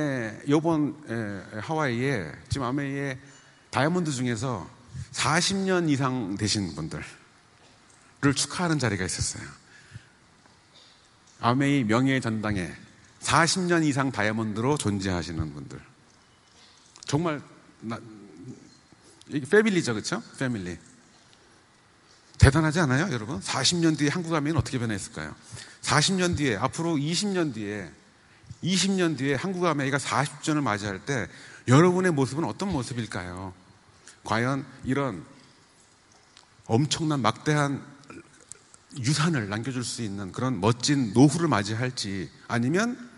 A: 하와이에 지금 아메이에 다이아몬드 중에서 40년 이상 되신 분들을 축하하는 자리가 있었어요. 아메이 명예의 전당에 40년 이상 다이아몬드로 존재하시는 분들. 정말 이게 패밀리죠, 그렇죠? 패밀리. 대단하지 않아요, 여러분? 40년 뒤에 한국 가면 어떻게 변했을까요? 40년 뒤에, 앞으로 20년 뒤에 20년 뒤에 한국 아메이가 40주년을 맞이할 때 여러분의 모습은 어떤 모습일까요? 과연 이런 엄청난 막대한 유산을 남겨줄 수 있는 그런 멋진 노후를 맞이할지, 아니면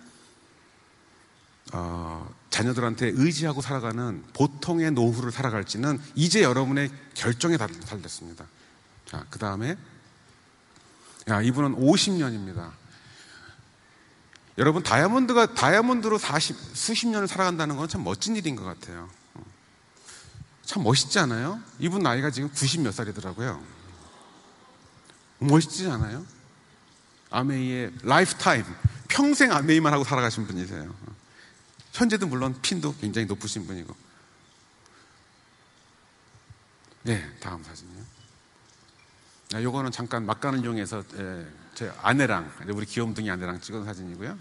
A: 자녀들한테 의지하고 살아가는 보통의 노후를 살아갈지는 이제 여러분의 결정에 달렸습니다. 자, 그 다음에 이분은 50년입니다. 여러분, 다이아몬드로 수십 년을 살아간다는 건 참 멋진 일인 것 같아요. 참 멋있지 않아요? 이분 나이가 지금 90 몇 살이더라고요. 멋있지 않아요? 아메이의 라이프타임, 평생 아메이만 하고 살아가신 분이세요. 현재도 물론 핀도 굉장히 높으신 분이고. 네, 다음 사진이요. 요거는 잠깐 막간을 이용해서 제 아내랑, 우리 귀염둥이 아내랑 찍은 사진이고요.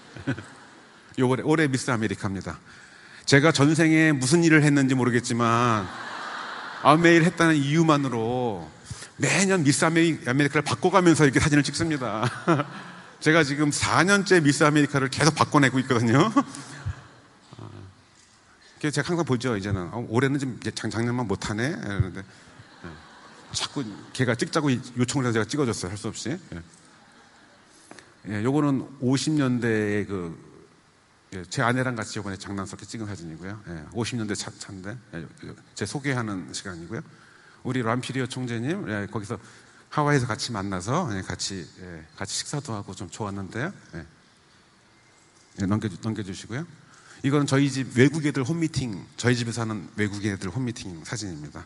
A: 올해 미스 아메리카입니다. 제가 전생에 무슨 일을 했는지 모르겠지만 아메이를 했다는 이유만으로 매년 미스 아메리카를 바꿔가면서 이렇게 사진을 찍습니다. 제가 지금 4년째 미스 아메리카를 계속 바꿔내고 있거든요. 제가 항상 보죠. 이제는 올해는 좀 작년만 못하네 이러는데 자꾸 걔가 찍자고 요청을 해서 제가 찍어줬어요. 할 수 없이. 요거는 50년대의 제 아내랑 같이 이번에 장난스럽게 찍은 사진이고요. 50년대 차인데 제 소개하는 시간이고요. 우리 람피리오 총재님 거기서 하와이에서 같이 만나서 같이 식사도 하고 좀 좋았는데요. 넘겨주시고요. 이거는 저희 집 외국 애들 홈미팅, 저희 집에서 하는 외국 애들 홈미팅 사진입니다.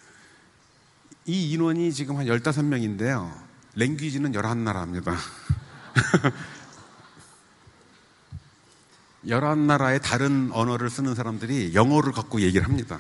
A: 이 인원이 지금 한 15명인데요. 랭귀지는 11나라입니다. 11나라의 다른 언어를 쓰는 사람들이 영어를 갖고 얘기를 합니다.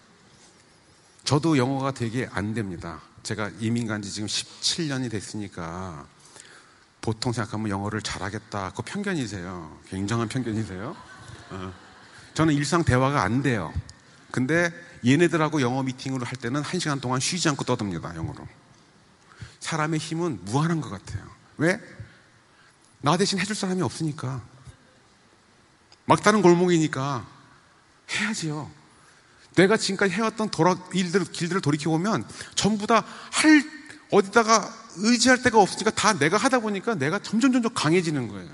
A: 저도 영어가 되게 안 됩니다. 제가 이민 간 지 지금 17년이 됐으니까 보통 생각하면 영어를 잘하겠다. 그거 편견이세요. 굉장한 편견이세요. 저는 일상 대화가 안 돼요. 근데 얘네들하고 영어 미팅을 할 때는 1시간 동안 쉬지 않고 떠듭니다. 영어로. 사람의 힘은 무한한 것 같아요. 왜? 나 대신 해줄 사람이 없으니까. 막다른 골목이니까 해야지요. 내가 지금까지 해왔던 길들을 돌이켜보면 전부 다 어디다가 의지할 데가 없으니까 다 내가 하다 보니까 내가 점점 강해지는 거예요.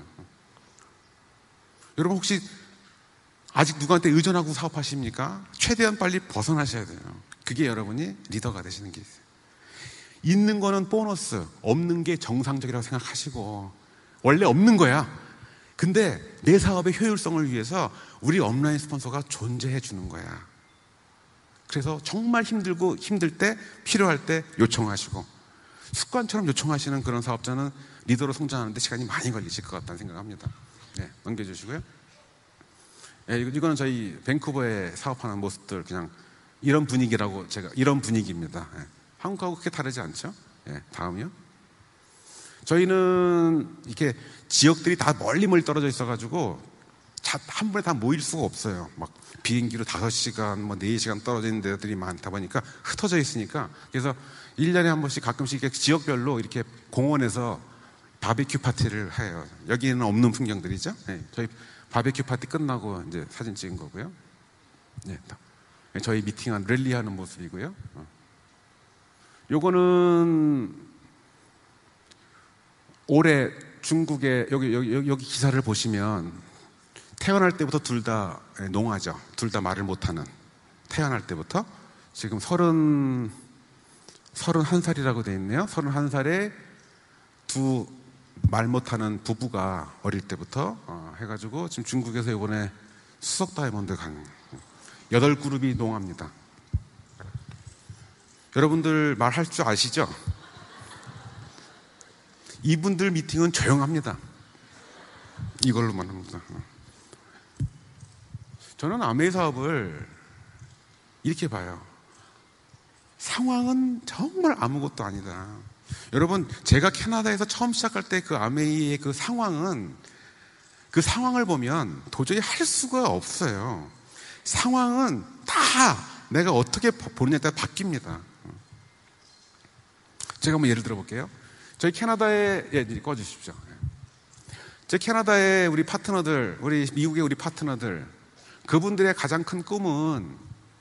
A: 여러분 혹시 아직 누구한테 의존하고 사업하십니까? 최대한 빨리 벗어나셔야 돼요. 그게 여러분이 리더가 되시는 게 있어요. 있는 거는 보너스, 없는 게 정상적이라고 생각하시고, 원래 없는 거야. 근데 내 사업의 효율성을 위해서 우리 업라인 스폰서가 존재해 주는 거야. 그래서 정말 힘들고 힘들 때, 필요할 때 요청하시고, 습관처럼 요청하시는 그런 사업자는 리더로 성장하는데 시간이 많이 걸리실 것 같다는 생각합니다. 넘겨주시고요. 이거는 저희 밴쿠버에 사업하는 모습들, 그냥 이런 분위기라고, 이런 분위기입니다. 한국하고 그렇게 다르지 않죠? 다음이요. 저희는 이렇게 지역들이 다 멀리 떨어져 있어가지고 한 번에 다 모일 수가 없어요. 막 비행기로 5시간, 4시간 떨어진 데들이 많다 보니까 흩어져 있으니까, 그래서 1년에 한 번씩 가끔씩 이렇게 지역별로 이렇게 공원에서 바베큐 파티를 해요. 여기에는 없는 풍경들이죠. 저희 바베큐 파티 끝나고 이제 사진 찍은 거고요. 저희 미팅한 랠리하는 모습이고요. 요거는 올해 중국의 여기 기사를 보시면 태어날 때부터 둘 다 농아죠. 둘 다 말을 못하는, 태어날 때부터 지금 31살이라고 돼 있네요. 31살에 두 말 못하는 부부가 어릴 때부터 해가지고 지금 중국에서 이번에 수석 다이아몬드 간 8그룹이 농합니다. 여러분들 말할 줄 아시죠? 이분들 미팅은 조용합니다. 이걸로만 합니다. 저는 아메이 사업을 이렇게 봐요. 상황은 정말 아무것도 아니다. 여러분, 제가 캐나다에서 처음 시작할 때 그 아메이의 그 상황은, 그 상황을 보면 도저히 할 수가 없어요. 상황은 다 내가 어떻게 보느냐에 따라 바뀝니다. 제가 한번 예를 들어 볼게요. 저희 캐나다에, 꺼주십시오. 제 캐나다의 우리 파트너들, 우리 미국의 우리 파트너들, 그분들의 가장 큰 꿈은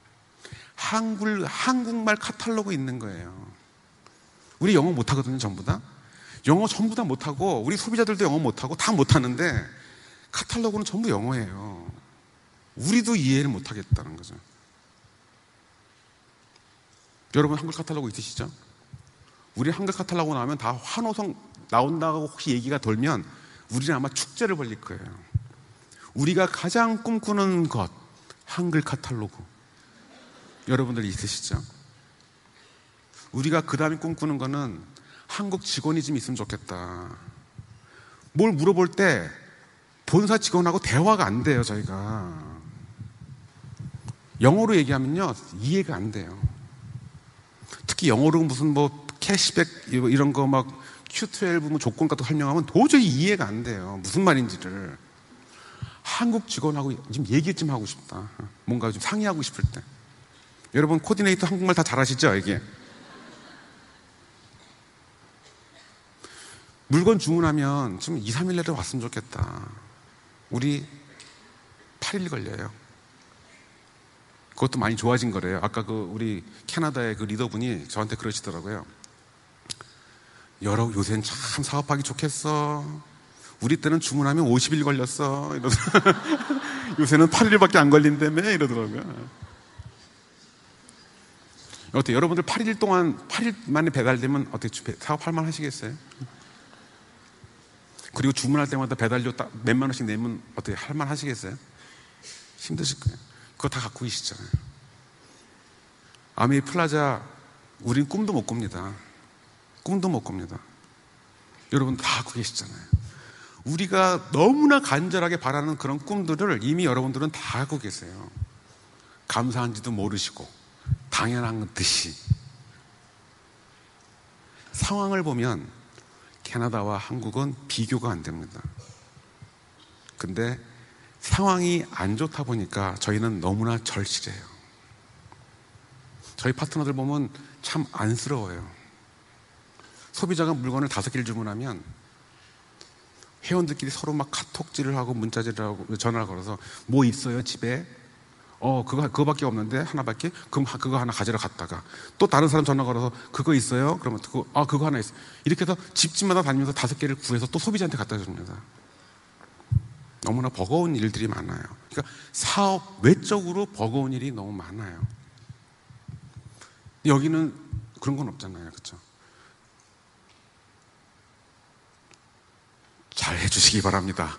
A: 한국말 카탈로그 있는 거예요. 우리 영어 못하거든요, 전부 다. 영어 전부 다 못하고, 우리 소비자들도 영어 못하고, 다 못하는데, 카탈로그는 전부 영어예요. 우리도 이해를 못하겠다는 거죠. 여러분, 한글 카탈로그 있으시죠? 우리 한글 카탈로그 나오면 다 환호성 나온다고 혹시 얘기가 돌면, 우리는 아마 축제를 벌릴 거예요. 우리가 가장 꿈꾸는 것, 한글 카탈로그. 여러분들 있으시죠? 우리가 그 다음에 꿈꾸는 거는 한국 직원이 좀 있으면 좋겠다. 뭘 물어볼 때 본사 직원하고 대화가 안 돼요, 저희가. 영어로 얘기하면요, 이해가 안 돼요. 특히 영어로 무슨 뭐 캐시백 이런 거 막 Q12 뭐 조건 같은 거 설명하면 도저히 이해가 안 돼요. 무슨 말인지를. 한국 직원하고 좀 얘기 좀 하고 싶다. 뭔가 좀 상의하고 싶을 때. 여러분 코디네이터 한국말 다 잘하시죠? 이게. 물건 주문하면 좀 2, 3일 내로 왔으면 좋겠다. 우리 8일 걸려요. 그것도 많이 좋아진 거래요. 아까 그 우리 캐나다의 그 리더분이 저한테 그러시더라고요. 요새는 참 사업하기 좋겠어. 우리 때는 주문하면 50일 걸렸어. 요새는 8일밖에 안 걸린다며 이러더라고요. 어때요? 여러분들 8일 만에 배달되면 어떻게 사업할 만 하시겠어요? 그리고 주문할 때마다 배달료 몇만 원씩 내면 어떻게 할 만 하시겠어요? 힘드실 거예요. 그거 다 갖고 계시잖아요. 아메이 플라자, 우린 꿈도 못 꿉니다. 꿈도 못 꿉니다. 여러분 다 갖고 계시잖아요. 우리가 너무나 간절하게 바라는 그런 꿈들을 이미 여러분들은 다 갖고 계세요. 감사한지도 모르시고 당연한 듯이. 상황을 보면 캐나다와 한국은 비교가 안 됩니다. 근데 상황이 안 좋다 보니까 저희는 너무나 절실해요. 저희 파트너들 보면 참 안쓰러워요. 소비자가 물건을 5개를 주문하면 회원들끼리 서로 막 카톡질을 하고 문자질을 하고 전화를 걸어서 뭐 있어요 집에? 그거밖에 없는데 하나밖에? 그럼 그거 하나 가지러 갔다가 또 다른 사람 전화 걸어서 그거 있어요? 그러면 그거 하나 있어요. 이렇게 해서 집집마다 다니면서 5개를 구해서 또 소비자한테 갖다 줍니다. 너무나 버거운 일들이 많아요. 그러니까 사업 외적으로 버거운 일이 너무 많아요. 여기는 그런 건 없잖아요. 그렇죠? 잘 해주시기 바랍니다.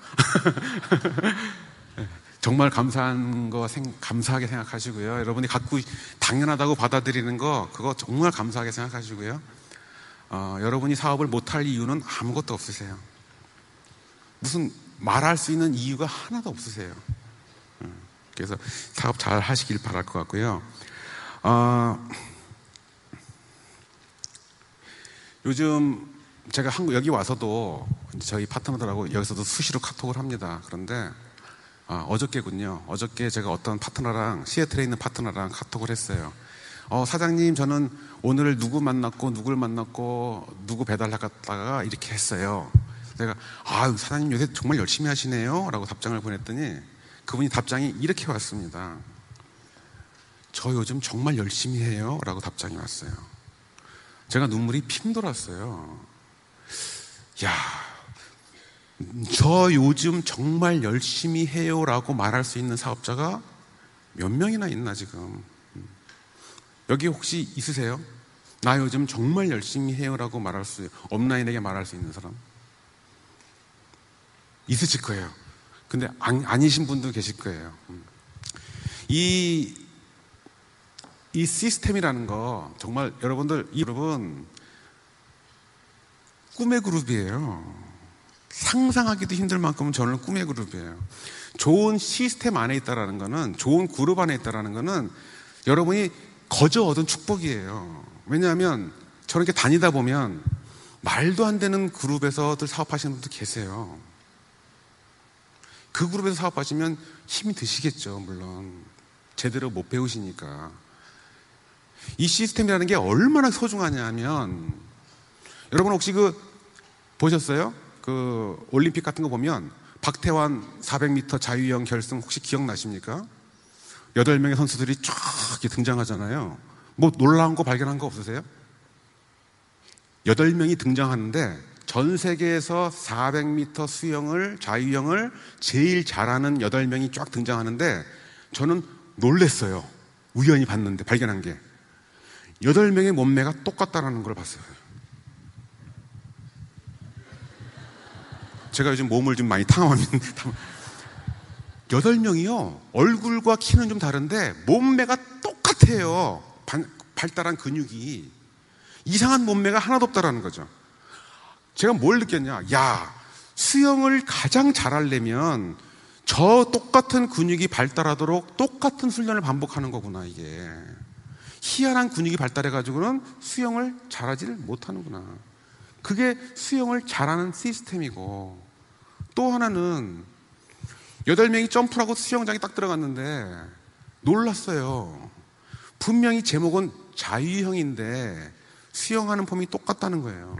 A: 정말 감사한 거 감사하게 생각하시고요. 여러분이 갖고 당연하다고 받아들이는 거 그거 정말 감사하게 생각하시고요. 여러분이 사업을 못할 이유는 아무것도 없으세요. 무슨 말할 수 있는 이유가 하나도 없으세요. 그래서 사업 잘 하시길 바랄 것 같고요. 요즘 제가 여기 와서도 저희 파트너들하고 여기서도 수시로 카톡을 합니다. 그런데 어저께군요. 어저께 제가 어떤 파트너랑 시애틀에 있는 파트너랑 카톡을 했어요. 사장님 저는 오늘 누구 만났고 누굴 만났고 누구 배달하다가 이렇게 했어요. 제가 사장님 요새 정말 열심히 하시네요 라고 답장을 보냈더니 그분이 답장이 이렇게 왔습니다. 저 요즘 정말 열심히 해요 라고 답장이 왔어요. 제가 눈물이 핑 돌았어요. 저 요즘 정말 열심히 해요 라고 말할 수 있는 사업자가 몇 명이나 있나 지금. 여기 혹시 있으세요? 나 요즘 정말 열심히 해요 라고 말할 수 업라인에게 말할 수 있는 사람 있으실 거예요. 근데 아니신 분도 계실 거예요. 이 시스템이라는 거 정말 여러분 꿈의 그룹이에요. 상상하기도 힘들 만큼 저는 꿈의 그룹이에요. 좋은 시스템 안에 있다라는 거는, 좋은 그룹 안에 있다라는 거는 여러분이 거저 얻은 축복이에요. 왜냐하면 저렇게 다니다 보면 말도 안 되는 그룹에서들 사업하시는 분들 계세요. 그 그룹에서 사업하시면 힘이 드시겠죠. 물론 제대로 못 배우시니까. 이 시스템이라는 게 얼마나 소중하냐면, 여러분 혹시 보셨어요? 그 올림픽 같은 거 보면 박태환 400m 자유형 결승 혹시 기억나십니까? 8명의 선수들이 쫙 이렇게 등장하잖아요. 뭐 놀라운 거 발견한 거 없으세요? 8명이 등장하는데 전 세계에서 400m 수영을, 자유형을 제일 잘하는 8명이 쫙 등장하는데 저는 놀랬어요. 우연히 봤는데, 발견한 게. 8명의 몸매가 똑같다는 걸 봤어요. 제가 요즘 몸을 좀 많이 탕함하면 8명이요. 얼굴과 키는 좀 다른데 몸매가 똑같아요. 발달한 근육이. 이상한 몸매가 하나도 없다라는 거죠. 제가 뭘 느꼈냐? 야, 수영을 가장 잘하려면 저 똑같은 근육이 발달하도록 똑같은 훈련을 반복하는 거구나, 이게. 희한한 근육이 발달해가지고는 수영을 잘하지를 못하는구나. 그게 수영을 잘하는 시스템이고, 또 하나는 8명이 점프를 하고 수영장에 딱 들어갔는데 놀랐어요. 분명히 제목은 자유형인데 수영하는 폼이 똑같다는 거예요.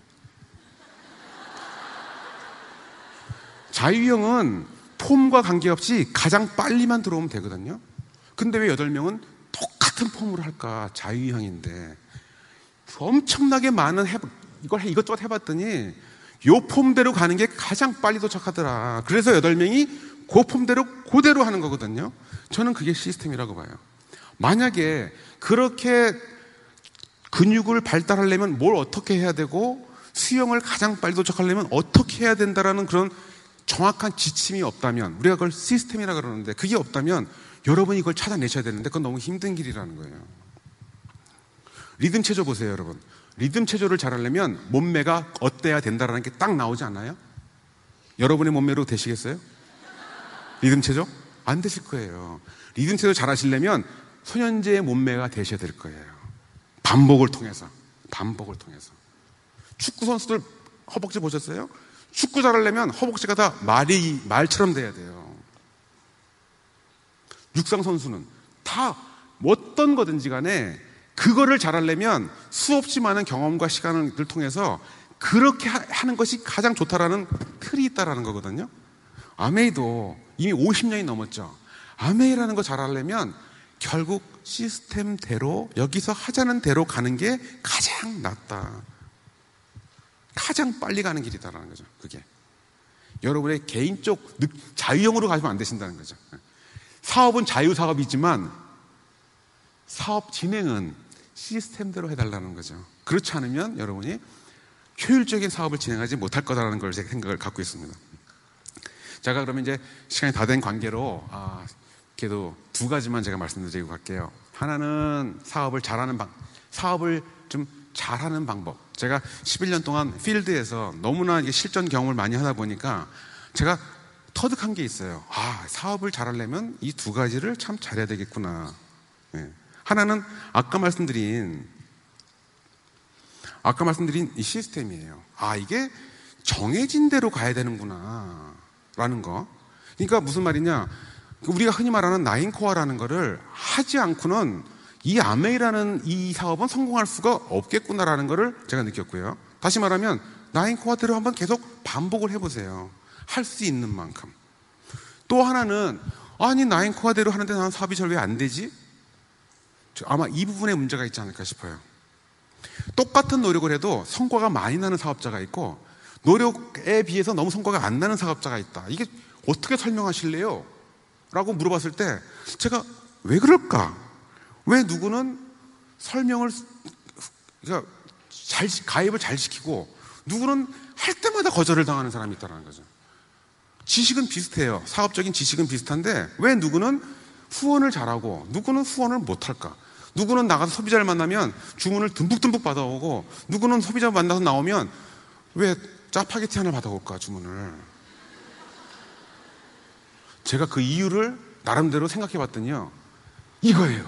A: 자유형은 폼과 관계없이 가장 빨리만 들어오면 되거든요. 근데 왜 8명은 똑같은 폼으로 할까? 자유형인데. 엄청나게 많은 이것저것 해봤더니 요 폼대로 가는 게 가장 빨리 도착하더라. 그래서 8명이 그 폼대로 그대로 하는 거거든요. 저는 그게 시스템이라고 봐요. 만약에 그렇게 근육을 발달하려면 뭘 어떻게 해야 되고 수영을 가장 빨리 도착하려면 어떻게 해야 된다라는 그런 정확한 지침이 없다면, 우리가 그걸 시스템이라고 그러는데 그게 없다면 여러분이 이걸 찾아내셔야 되는데 그건 너무 힘든 길이라는 거예요. 리듬 체조 보세요, 여러분. 리듬 체조를 잘하려면 몸매가 어때야 된다라는 게 딱 나오지 않아요? 여러분의 몸매로 되시겠어요? 리듬 체조? 안 되실 거예요. 리듬 체조 잘하시려면 소년제의 몸매가 되셔야 될 거예요. 반복을 통해서. 축구 선수들 허벅지 보셨어요? 축구 잘하려면 허벅지가 다 말처럼 돼야 돼요. 육상 선수는 다 어떤 거든지 간에 그거를 잘하려면 수없이 많은 경험과 시간을 통해서 그렇게 하는 것이 가장 좋다라는 틀이 있다라는 거거든요. 아메이도 이미 50년이 넘었죠. 아메이라는 거 잘하려면 결국 시스템대로, 여기서 하자는 대로 가는 게 가장 낫다. 가장 빨리 가는 길이다라는 거죠. 그게 여러분의 개인적 자유형으로 가시면 안 되신다는 거죠. 사업은 자유사업이지만 사업 진행은 시스템대로 해달라는 거죠. 그렇지 않으면 여러분이 효율적인 사업을 진행하지 못할 거다라는 걸 제 생각을 갖고 있습니다. 제가 그러면 이제 시간이 다 된 관계로 그래도 2가지만 제가 말씀드리고 갈게요. 하나는 사업을 좀 잘하는 방법. 제가 11년 동안 필드에서 너무나 실전 경험을 많이 하다 보니까 제가 터득한 게 있어요. 사업을 잘하려면 이 2가지를 참 잘해야 되겠구나. 네. 하나는 아까 말씀드린 이 시스템이에요. 이게 정해진 대로 가야 되는구나 라는 거. 그러니까 무슨 말이냐, 우리가 흔히 말하는 나인코어라는 거를 하지 않고는 이 아메이라는 이 사업은 성공할 수가 없겠구나라는 거를 제가 느꼈고요. 다시 말하면 나인코어대로 한번 계속 반복을 해보세요. 할 수 있는 만큼. 또 하나는 나인코어대로 하는데 나는 사업이 잘 왜 안 되지? 아마 이 부분에 문제가 있지 않을까 싶어요. 똑같은 노력을 해도 성과가 많이 나는 사업자가 있고 노력에 비해서 너무 성과가 안 나는 사업자가 있다. 이게 어떻게 설명하실래요? 라고 물어봤을 때 제가 왜 그럴까? 왜 누구는 그러니까 가입을 잘 시키고 누구는 할 때마다 거절을 당하는 사람이 있다는 거죠. 지식은 비슷해요. 사업적인 지식은 비슷한데 왜 누구는 후원을 잘하고 누구는 후원을 못할까? 누구는 나가서 소비자를 만나면 주문을 듬뿍듬뿍 받아오고 누구는 소비자 만나서 나오면 왜 짜파게티 하나 받아올까, 주문을. 제가 그 이유를 나름대로 생각해 봤더니요, 이거예요.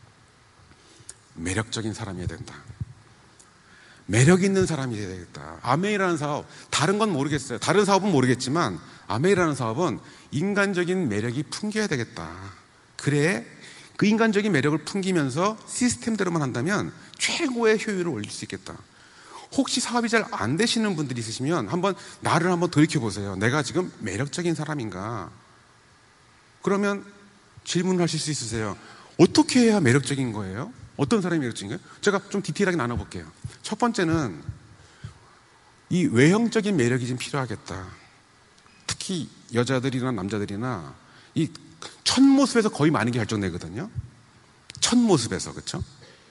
A: 매력적인 사람이어야 된다. 매력 있는 사람이 돼야 되겠다. 아메이라는 사업, 다른 건 모르겠어요. 다른 사업은 모르겠지만 아메이라는 사업은 인간적인 매력이 풍겨야 되겠다. 그래 그 인간적인 매력을 풍기면서 시스템대로만 한다면 최고의 효율을 올릴 수 있겠다. 혹시 사업이 잘 안 되시는 분들이 있으시면 나를 한번 돌이켜보세요. 내가 지금 매력적인 사람인가? 그러면 질문을 하실 수 있으세요. 어떻게 해야 매력적인 거예요? 어떤 사람이 매력적인 거예요? 제가 좀 디테일하게 나눠볼게요. 첫 번째는 이 외형적인 매력이 좀 필요하겠다. 특히 여자들이나 남자들이나 이 첫모습에서 거의 많은 게 결정되거든요. 첫모습에서, 그렇죠?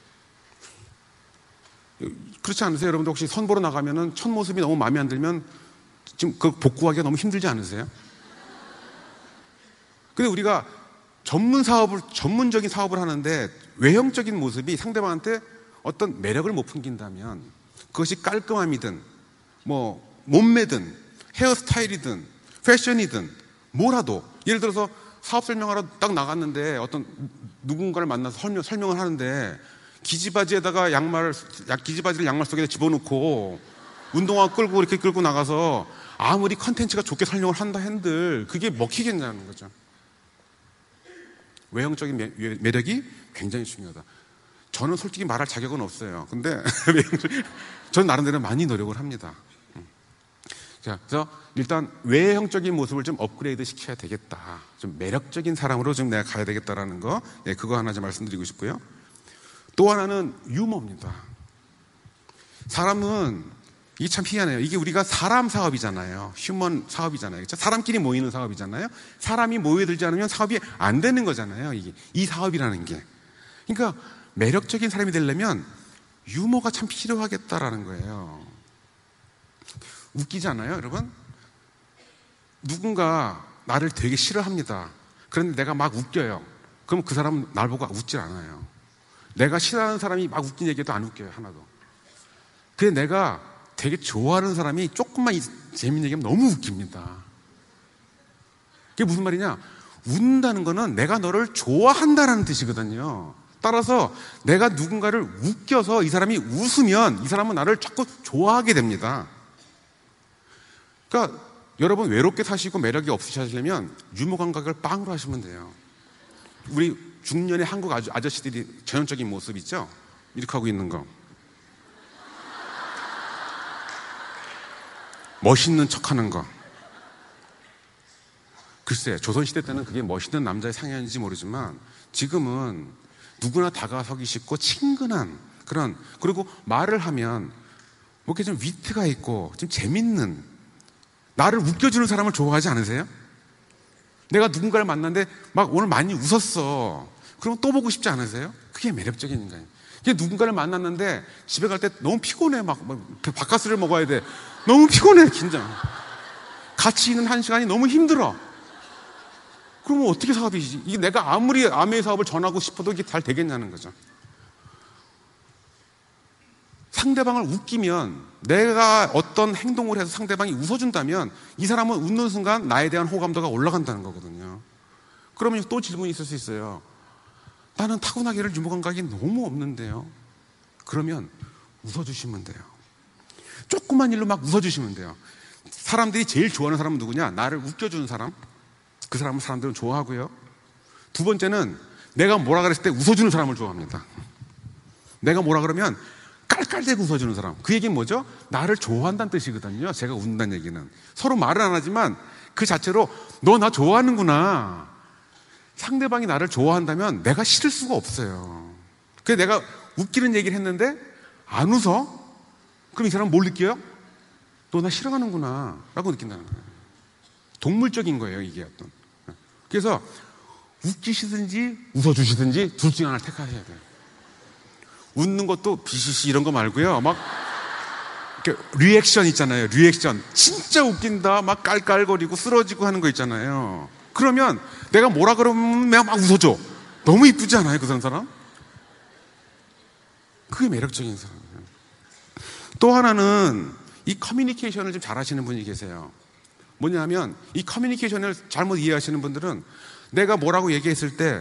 A: 그렇지 않으세요? 여러분들 혹시 선보러 나가면은 첫모습이 너무 마음에 안 들면 지금 그 복구하기가 너무 힘들지 않으세요? 근데 우리가 전문적인 사업을 하는데 외형적인 모습이 상대방한테 어떤 매력을 못 풍긴다면 그것이 깔끔함이든 뭐 몸매든 헤어스타일이든 패션이든 뭐라도, 예를 들어서 사업 설명하러 딱 나갔는데 어떤 누군가를 만나서 설명을 하는데 기지바지에다가 기지바지를 양말 속에 집어넣고 운동화 끌고 이렇게 끌고 나가서 아무리 컨텐츠가 좋게 설명을 한다 한들 그게 먹히겠냐는 거죠. 외형적인 매력이 굉장히 중요하다. 저는 솔직히 말할 자격은 없어요. 근데 저는 나름대로 많이 노력을 합니다. 자, 그래서 일단 외형적인 모습을 좀 업그레이드 시켜야 되겠다. 좀 매력적인 사람으로 좀 내가 가야 되겠다라는 거, 그거 하나 좀 말씀드리고 싶고요. 또 하나는 유머입니다. 사람은 이게 참 희한해요. 이게 우리가 사람 사업이잖아요. 휴먼 사업이잖아요. 그렇죠? 사람끼리 모이는 사업이잖아요. 사람이 모여들지 않으면 사업이 안 되는 거잖아요. 이 사업이라는 게. 그러니까 매력적인 사람이 되려면 유머가 참 필요하겠다라는 거예요. 웃기지 않아요, 여러분? 누군가 나를 되게 싫어합니다. 그런데 내가 막 웃겨요. 그럼 그 사람은 날 보고 웃질 않아요. 내가 싫어하는 사람이 막 웃긴 얘기도 안 웃겨요, 하나도. 근데 내가 되게 좋아하는 사람이 조금만 재밌는 얘기하면 너무 웃깁니다. 그게 무슨 말이냐? 웃는다는 거는 내가 너를 좋아한다는 뜻이거든요. 따라서 내가 누군가를 웃겨서 이 사람이 웃으면 이 사람은 나를 자꾸 좋아하게 됩니다. 그러니까 여러분 외롭게 사시고 매력이 없으시려면 유머 감각을 빵으로 하시면 돼요. 우리 중년의 한국 아저씨들이 전형적인 모습 있죠? 이렇게 하고 있는 거. 멋있는 척하는 거. 글쎄, 조선시대 때는 그게 멋있는 남자의 상현인지 모르지만 지금은 누구나 다가서기 쉽고 친근한 그런, 그리고 말을 하면 뭐 이렇게 좀 위트가 있고 좀 재밌는, 나를 웃겨주는 사람을 좋아하지 않으세요? 내가 누군가를 만났는데 막 오늘 많이 웃었어. 그럼 또 보고 싶지 않으세요? 그게 매력적인 인간이에요. 누군가를 만났는데 집에 갈 때 너무 피곤해. 막 바카스를 먹어야 돼. 너무 피곤해, 긴장. 같이 있는 한 시간이 너무 힘들어. 그러면 어떻게 사업이지? 이게 내가 아무리 아메이 사업을 전하고 싶어도 이게 잘 되겠냐는 거죠. 상대방을 웃기면, 내가 어떤 행동을 해서 상대방이 웃어준다면 이 사람은 웃는 순간 나에 대한 호감도가 올라간다는 거거든요. 그러면 또 질문이 있을 수 있어요. 나는 타고나기를 유머 감각이 너무 없는데요. 그러면 웃어주시면 돼요. 조그만 일로 막 웃어주시면 돼요. 사람들이 제일 좋아하는 사람은 누구냐? 나를 웃겨주는 사람. 그 사람은 사람들은 좋아하고요. 두 번째는 내가 뭐라 그랬을 때 웃어주는 사람을 좋아합니다. 내가 뭐라 그러면 깔깔대고 웃어주는 사람. 그 얘기는 뭐죠? 나를 좋아한다는 뜻이거든요. 제가 웃는다는 얘기는. 서로 말을 안 하지만 그 자체로 너 나 좋아하는구나. 상대방이 나를 좋아한다면 내가 싫을 수가 없어요. 그래서 내가 웃기는 얘기를 했는데 안 웃어? 그럼 이 사람은 뭘 느껴요? 너 나 싫어하는구나 라고 느낀다는 거예요. 동물적인 거예요, 이게 어떤. 그래서 웃기시든지 웃어주시든지 둘 중에 하나를 택하셔야 돼요. 웃는 것도 비시시 이런 거 말고요. 막 이렇게 리액션 있잖아요. 리액션. 진짜 웃긴다. 막 깔깔거리고 쓰러지고 하는 거 있잖아요. 그러면 내가 뭐라 그러면 막 웃어줘. 너무 이쁘지 않아요, 그 사람? 그게 매력적인 사람이에요. 또 하나는 이 커뮤니케이션을 좀 잘하시는 분이 계세요. 뭐냐면 이 커뮤니케이션을 잘못 이해하시는 분들은 내가 뭐라고 얘기했을 때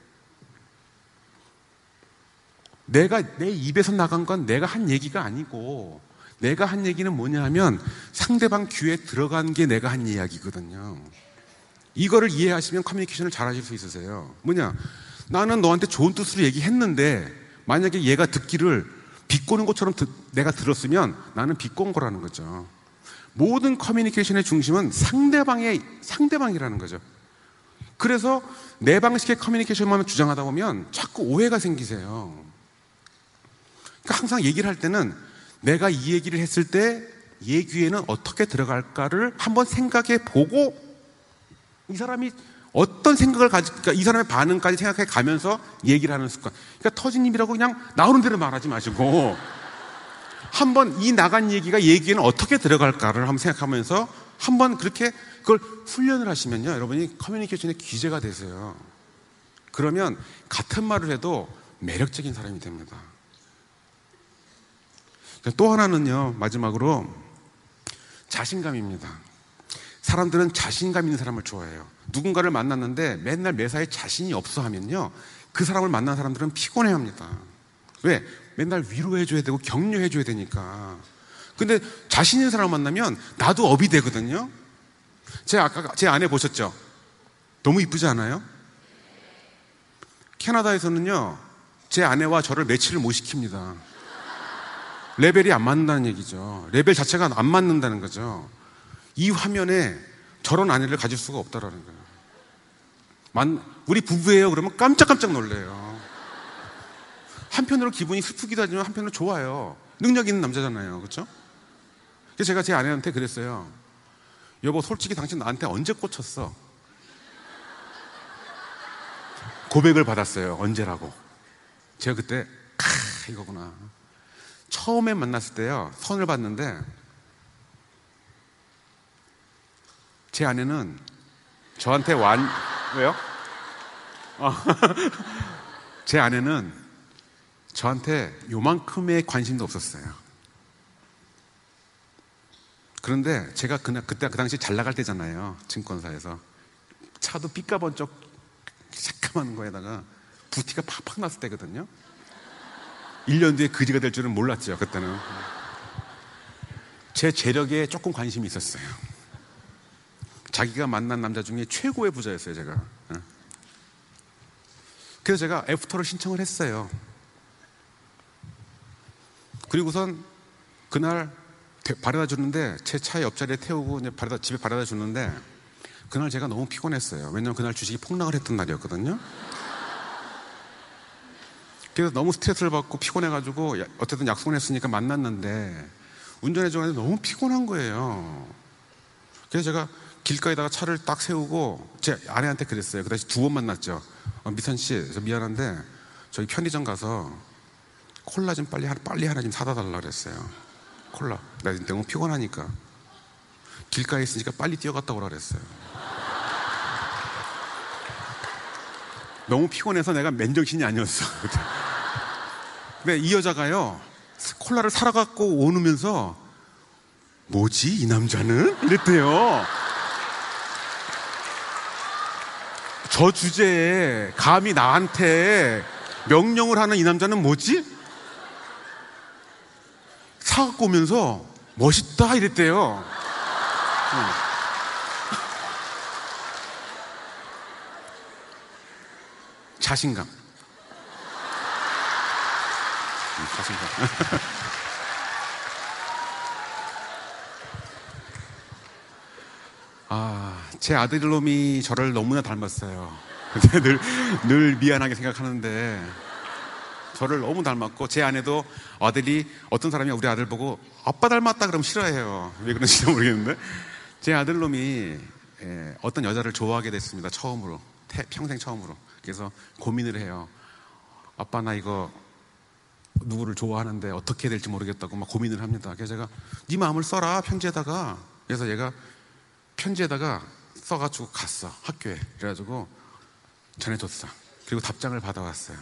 A: 내가 내 입에서 나간 건 내가 한 얘기가 아니고 내가 한 얘기는 뭐냐 하면 상대방 귀에 들어간 게 내가 한 이야기거든요. 이거를 이해하시면 커뮤니케이션을 잘하실 수 있으세요. 뭐냐, 나는 너한테 좋은 뜻으로 얘기했는데 만약에 얘가 듣기를 비꼬는 것처럼 내가 들었으면 나는 비꼰 거라는 거죠. 모든 커뮤니케이션의 중심은 상대방이라는 거죠. 그래서 내 방식의 커뮤니케이션만 주장하다 보면 자꾸 오해가 생기세요. 그러니까 항상 얘기를 할 때는 내가 이 얘기를 했을 때 얘 귀에는 어떻게 들어갈까를 한번 생각해 보고 이 사람이 어떤 생각을 그러니까 이 사람의 반응까지 생각해 가면서 얘기를 하는 습관. 그러니까 터진님이라고 그냥 나오는 대로 말하지 마시고 한번 이 나간 얘기가 얘기에는 어떻게 들어갈까를 한번 생각하면서 한번 그렇게 그걸 훈련을 하시면요, 여러분이 커뮤니케이션의 귀재가 되세요. 그러면 같은 말을 해도 매력적인 사람이 됩니다. 또 하나는요, 마지막으로 자신감입니다. 사람들은 자신감 있는 사람을 좋아해요. 누군가를 만났는데 맨날 매사에 자신이 없어 하면요, 그 사람을 만난 사람들은 피곤해합니다. 왜? 맨날 위로해줘야 되고 격려해줘야 되니까. 근데 자신 있는 사람을 만나면 나도 업이 되거든요. 아까 제 아내 보셨죠? 너무 이쁘지 않아요? 캐나다에서는요, 제 아내와 저를 매치를 못 시킵니다. 레벨이 안 맞는다는 얘기죠. 레벨 자체가 안 맞는다는 거죠. 이 화면에 저런 아내를 가질 수가 없다라는 거예요. 우리 부부예요 그러면 깜짝깜짝 놀래요. 한편으로 기분이 슬프기도 하지만 한편으로 좋아요. 능력 있는 남자잖아요. 그렇죠? 그래서 제가 제 아내한테 그랬어요. 여보, 솔직히 당신 나한테 언제 꽂혔어? 고백을 받았어요. 언제라고. 제가 그때 이거구나. 처음에 만났을 때요, 선을 봤는데 제 아내는 저한테 왜요? 제 아내는 저한테 요만큼의 관심도 없었어요. 그런데 제가 그때 그 당시 잘 나갈 때잖아요. 증권사에서 차도 삐까번쩍 새까만 거에다가 부티가 팍팍 났을 때거든요. 1년 뒤에 그지가 될 줄은 몰랐죠. 그때는 제 재력에 조금 관심이 있었어요. 자기가 만난 남자 중에 최고의 부자였어요, 제가. 그래서 제가 애프터를 신청을 했어요. 그리고선 그날 바래다 주는데 제 차 옆자리에 태우고 집에 바래다 주는데 그날 제가 너무 피곤했어요. 왜냐하면 그날 주식이 폭락을 했던 날이었거든요. 그래서 너무 스트레스를 받고 피곤해가지고 어쨌든 약속을 했으니까 만났는데 운전해주는데 너무 피곤한 거예요. 그래서 제가 길가에다가 차를 딱 세우고 제 아내한테 그랬어요. 그 다시 2번 만났죠. 미선 씨, 저 미안한데 저희 편의점 가서 콜라 좀 빨리 하나 좀 사다 달라 그랬어요. 콜라. 나 너무 피곤하니까. 길가에 있으니까 빨리 뛰어갔다 오라 그랬어요. 너무 피곤해서 내가 맨정신이 아니었어. 근데 이 여자가요, 콜라를 사러 갖고 오면서 뭐지 이 남자는? 이랬대요. 저 주제에 감히 나한테 명령을 하는 이 남자는 뭐지? 사갖고 오면서 멋있다 이랬대요. 자신감. 자신감. 제 아들놈이 저를 너무나 닮았어요. 늘 미안하게 생각하는데 저를 너무 닮았고, 제 아내도 아들이 어떤 사람이 우리 아들 보고 아빠 닮았다 그러면 싫어해요. 왜 그런지 모르겠는데 제 아들놈이 어떤 여자를 좋아하게 됐습니다. 처음으로. 평생 처음으로. 그래서 고민을 해요. 아빠 나 이거 누구를 좋아하는데 어떻게 해야 될지 모르겠다고 막 고민을 합니다. 그래서 제가 네 마음을 써라 편지에다가. 그래서 얘가 편지에다가 써가지고 갔어, 학교에. 그래가지고 전해줬어. 그리고 답장을 받아왔어요.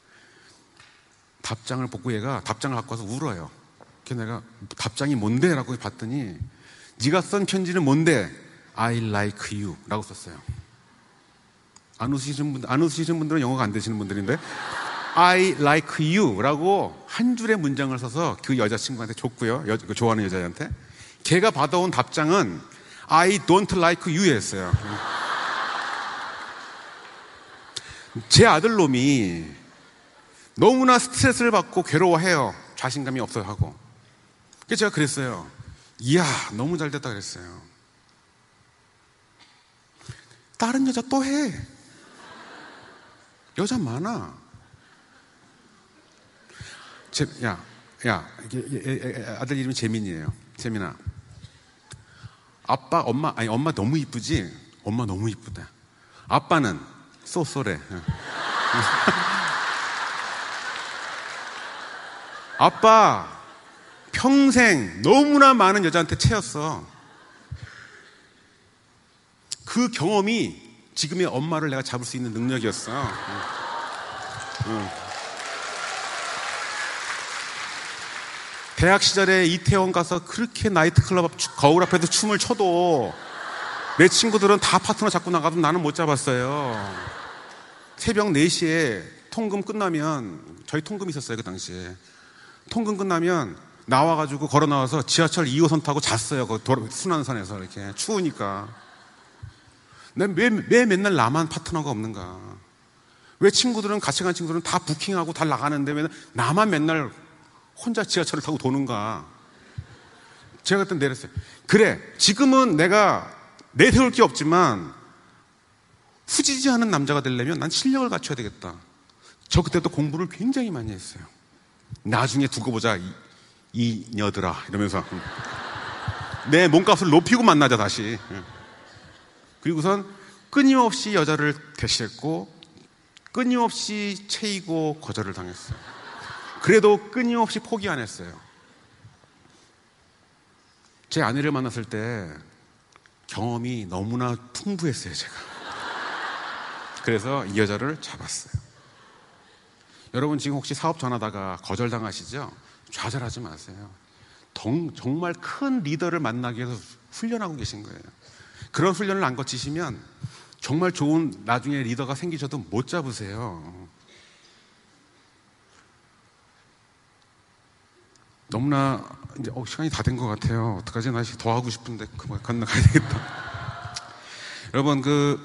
A: 답장을 보고 얘가 답장을 갖고 와서 울어요. 그래서 내가 답장이 뭔데? 라고 봤더니 네가 쓴 편지는 뭔데? I like you 라고 썼어요. 안 웃으시는 분들은 영어가 안 되시는 분들인데 I like you 라고 한 줄의 문장을 써서 그 여자친구한테 줬고요. 그 좋아하는 여자한테. 걔가 받아온 답장은 I don't like you 였어요. 제 아들놈이 너무나 스트레스를 받고 괴로워해요. 자신감이 없어 하고. 그래서 제가 그랬어요. 이야, 너무 잘 됐다 그랬어요. 다른 여자 또 해. 여자 많아. 아들 이름이 재민이에요. 재민아. 엄마 너무 이쁘지? 엄마 너무 이쁘다. 아빠는 쏘쏘래. 아빠 평생 너무나 많은 여자한테 채였어. 그 경험이 지금의 엄마를 내가 잡을 수 있는 능력이었어. 대학 시절에 이태원 가서 그렇게 나이트클럽 거울 앞에서 춤을 춰도 내 친구들은 다 파트너 잡고 나가도 나는 못 잡았어요. 새벽 4시에 통금 끝나면, 저희 통금 있었어요 그 당시에. 통금 끝나면 나와가지고 걸어 나와서 지하철 2호선 타고 잤어요. 순환선에서 이렇게 추우니까. 왜 맨날 나만 파트너가 없는가? 왜 친구들은, 같이 간 친구들은 다 부킹하고 다 나가는데 왜 나만 맨날 혼자 지하철을 타고 도는가? 제가 그때 내렸어요. 그래, 지금은 내가 내세울 게 없지만 후지지 않은 남자가 되려면 난 실력을 갖춰야 되겠다. 저 그때도 공부를 굉장히 많이 했어요. 나중에 두고 보자, 이녀들아 이러면서 내 몸값을 높이고 만나자 다시. 그리고선 끊임없이 여자를 대시했고 끊임없이 채이고 거절을 당했어요. 그래도 끊임없이 포기 안 했어요. 제 아내를 만났을 때 경험이 너무나 풍부했어요 제가. 그래서 이 여자를 잡았어요. 여러분 지금 혹시 사업 전하다가 거절당하시죠? 좌절하지 마세요. 정말 큰 리더를 만나기 위해서 훈련하고 계신 거예요. 그런 훈련을 안 거치시면 정말 좋은 나중에 리더가 생기셔도 못 잡으세요. 너무나 이제 시간이 다 된 것 같아요. 어떡하지? 나 더 하고 싶은데 그만 건너가야 되겠다. 여러분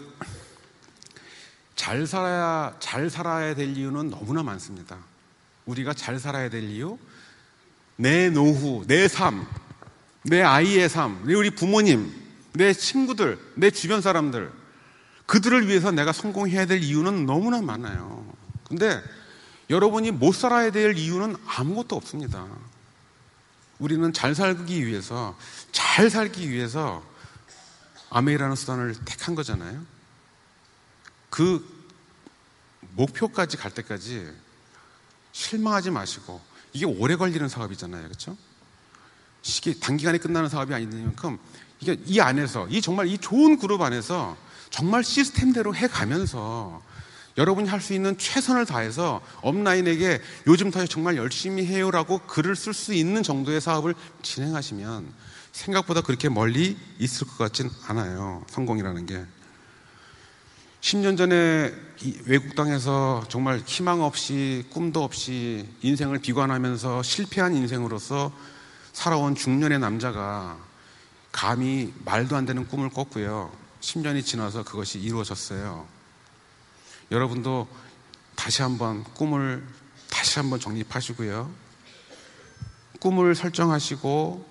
A: 잘 살아야 될 이유는 너무나 많습니다. 우리가 잘 살아야 될 이유, 내 노후, 내 삶, 내 아이의 삶, 우리 부모님, 내 친구들, 내 주변 사람들, 그들을 위해서 내가 성공해야 될 이유는 너무나 많아요. 근데 여러분이 못 살아야 될 이유는 아무것도 없습니다. 우리는 잘 살기 위해서, 잘 살기 위해서 아메이라는 수단을 택한 거잖아요. 그 목표까지 갈 때까지 실망하지 마시고, 이게 오래 걸리는 사업이잖아요. 그렇죠? 이게 단기간에 끝나는 사업이 아닌 만큼 이게 이 안에서, 정말 이 좋은 그룹 안에서 정말 시스템대로 해가면서 여러분이 할 수 있는 최선을 다해서 업라인에게 요즘 더 정말 열심히 해요라고 글을 쓸 수 있는 정도의 사업을 진행하시면 생각보다 그렇게 멀리 있을 것 같진 않아요. 성공이라는 게. 10년 전에 외국 땅에서 정말 희망 없이, 꿈도 없이 인생을 비관하면서 실패한 인생으로서 살아온 중년의 남자가 감히 말도 안 되는 꿈을 꿨고요. 10년이 지나서 그것이 이루어졌어요. 여러분도 다시 한번 꿈을 다시 한번 정립하시고요. 꿈을 설정하시고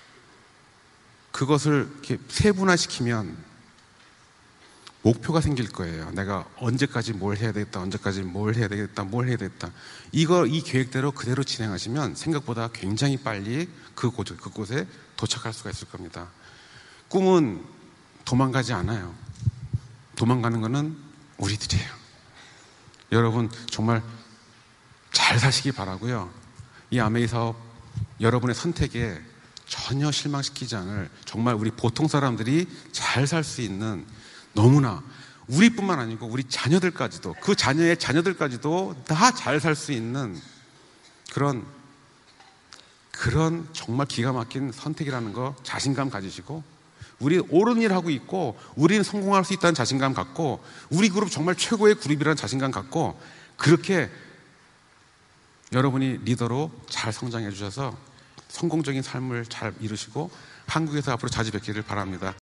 A: 그것을 이렇게 세분화시키면 목표가 생길 거예요. 내가 언제까지 뭘 해야 되겠다, 언제까지 뭘 해야 되겠다, 뭘 해야 되겠다. 이 계획대로 그대로 진행하시면 생각보다 굉장히 빨리 그곳에 도착할 수가 있을 겁니다. 꿈은 도망가지 않아요. 도망가는 거는 우리들이에요. 여러분 정말 잘 사시기 바라고요. 이 아메이 사업 여러분의 선택에 전혀 실망시키지 않을, 정말 우리 보통 사람들이 잘 살 수 있는, 너무나 우리뿐만 아니고 우리 자녀들까지도, 그 자녀의 자녀들까지도 다 잘 살 수 있는 그런 정말 기가 막힌 선택이라는 거 자신감 가지시고, 우리 옳은 일 하고 있고 우리는 성공할 수 있다는 자신감 갖고, 우리 그룹 정말 최고의 그룹이라는 자신감 갖고, 그렇게 여러분이 리더로 잘 성장해 주셔서 성공적인 삶을 잘 이루시고 한국에서 앞으로 자주 뵙기를 바랍니다.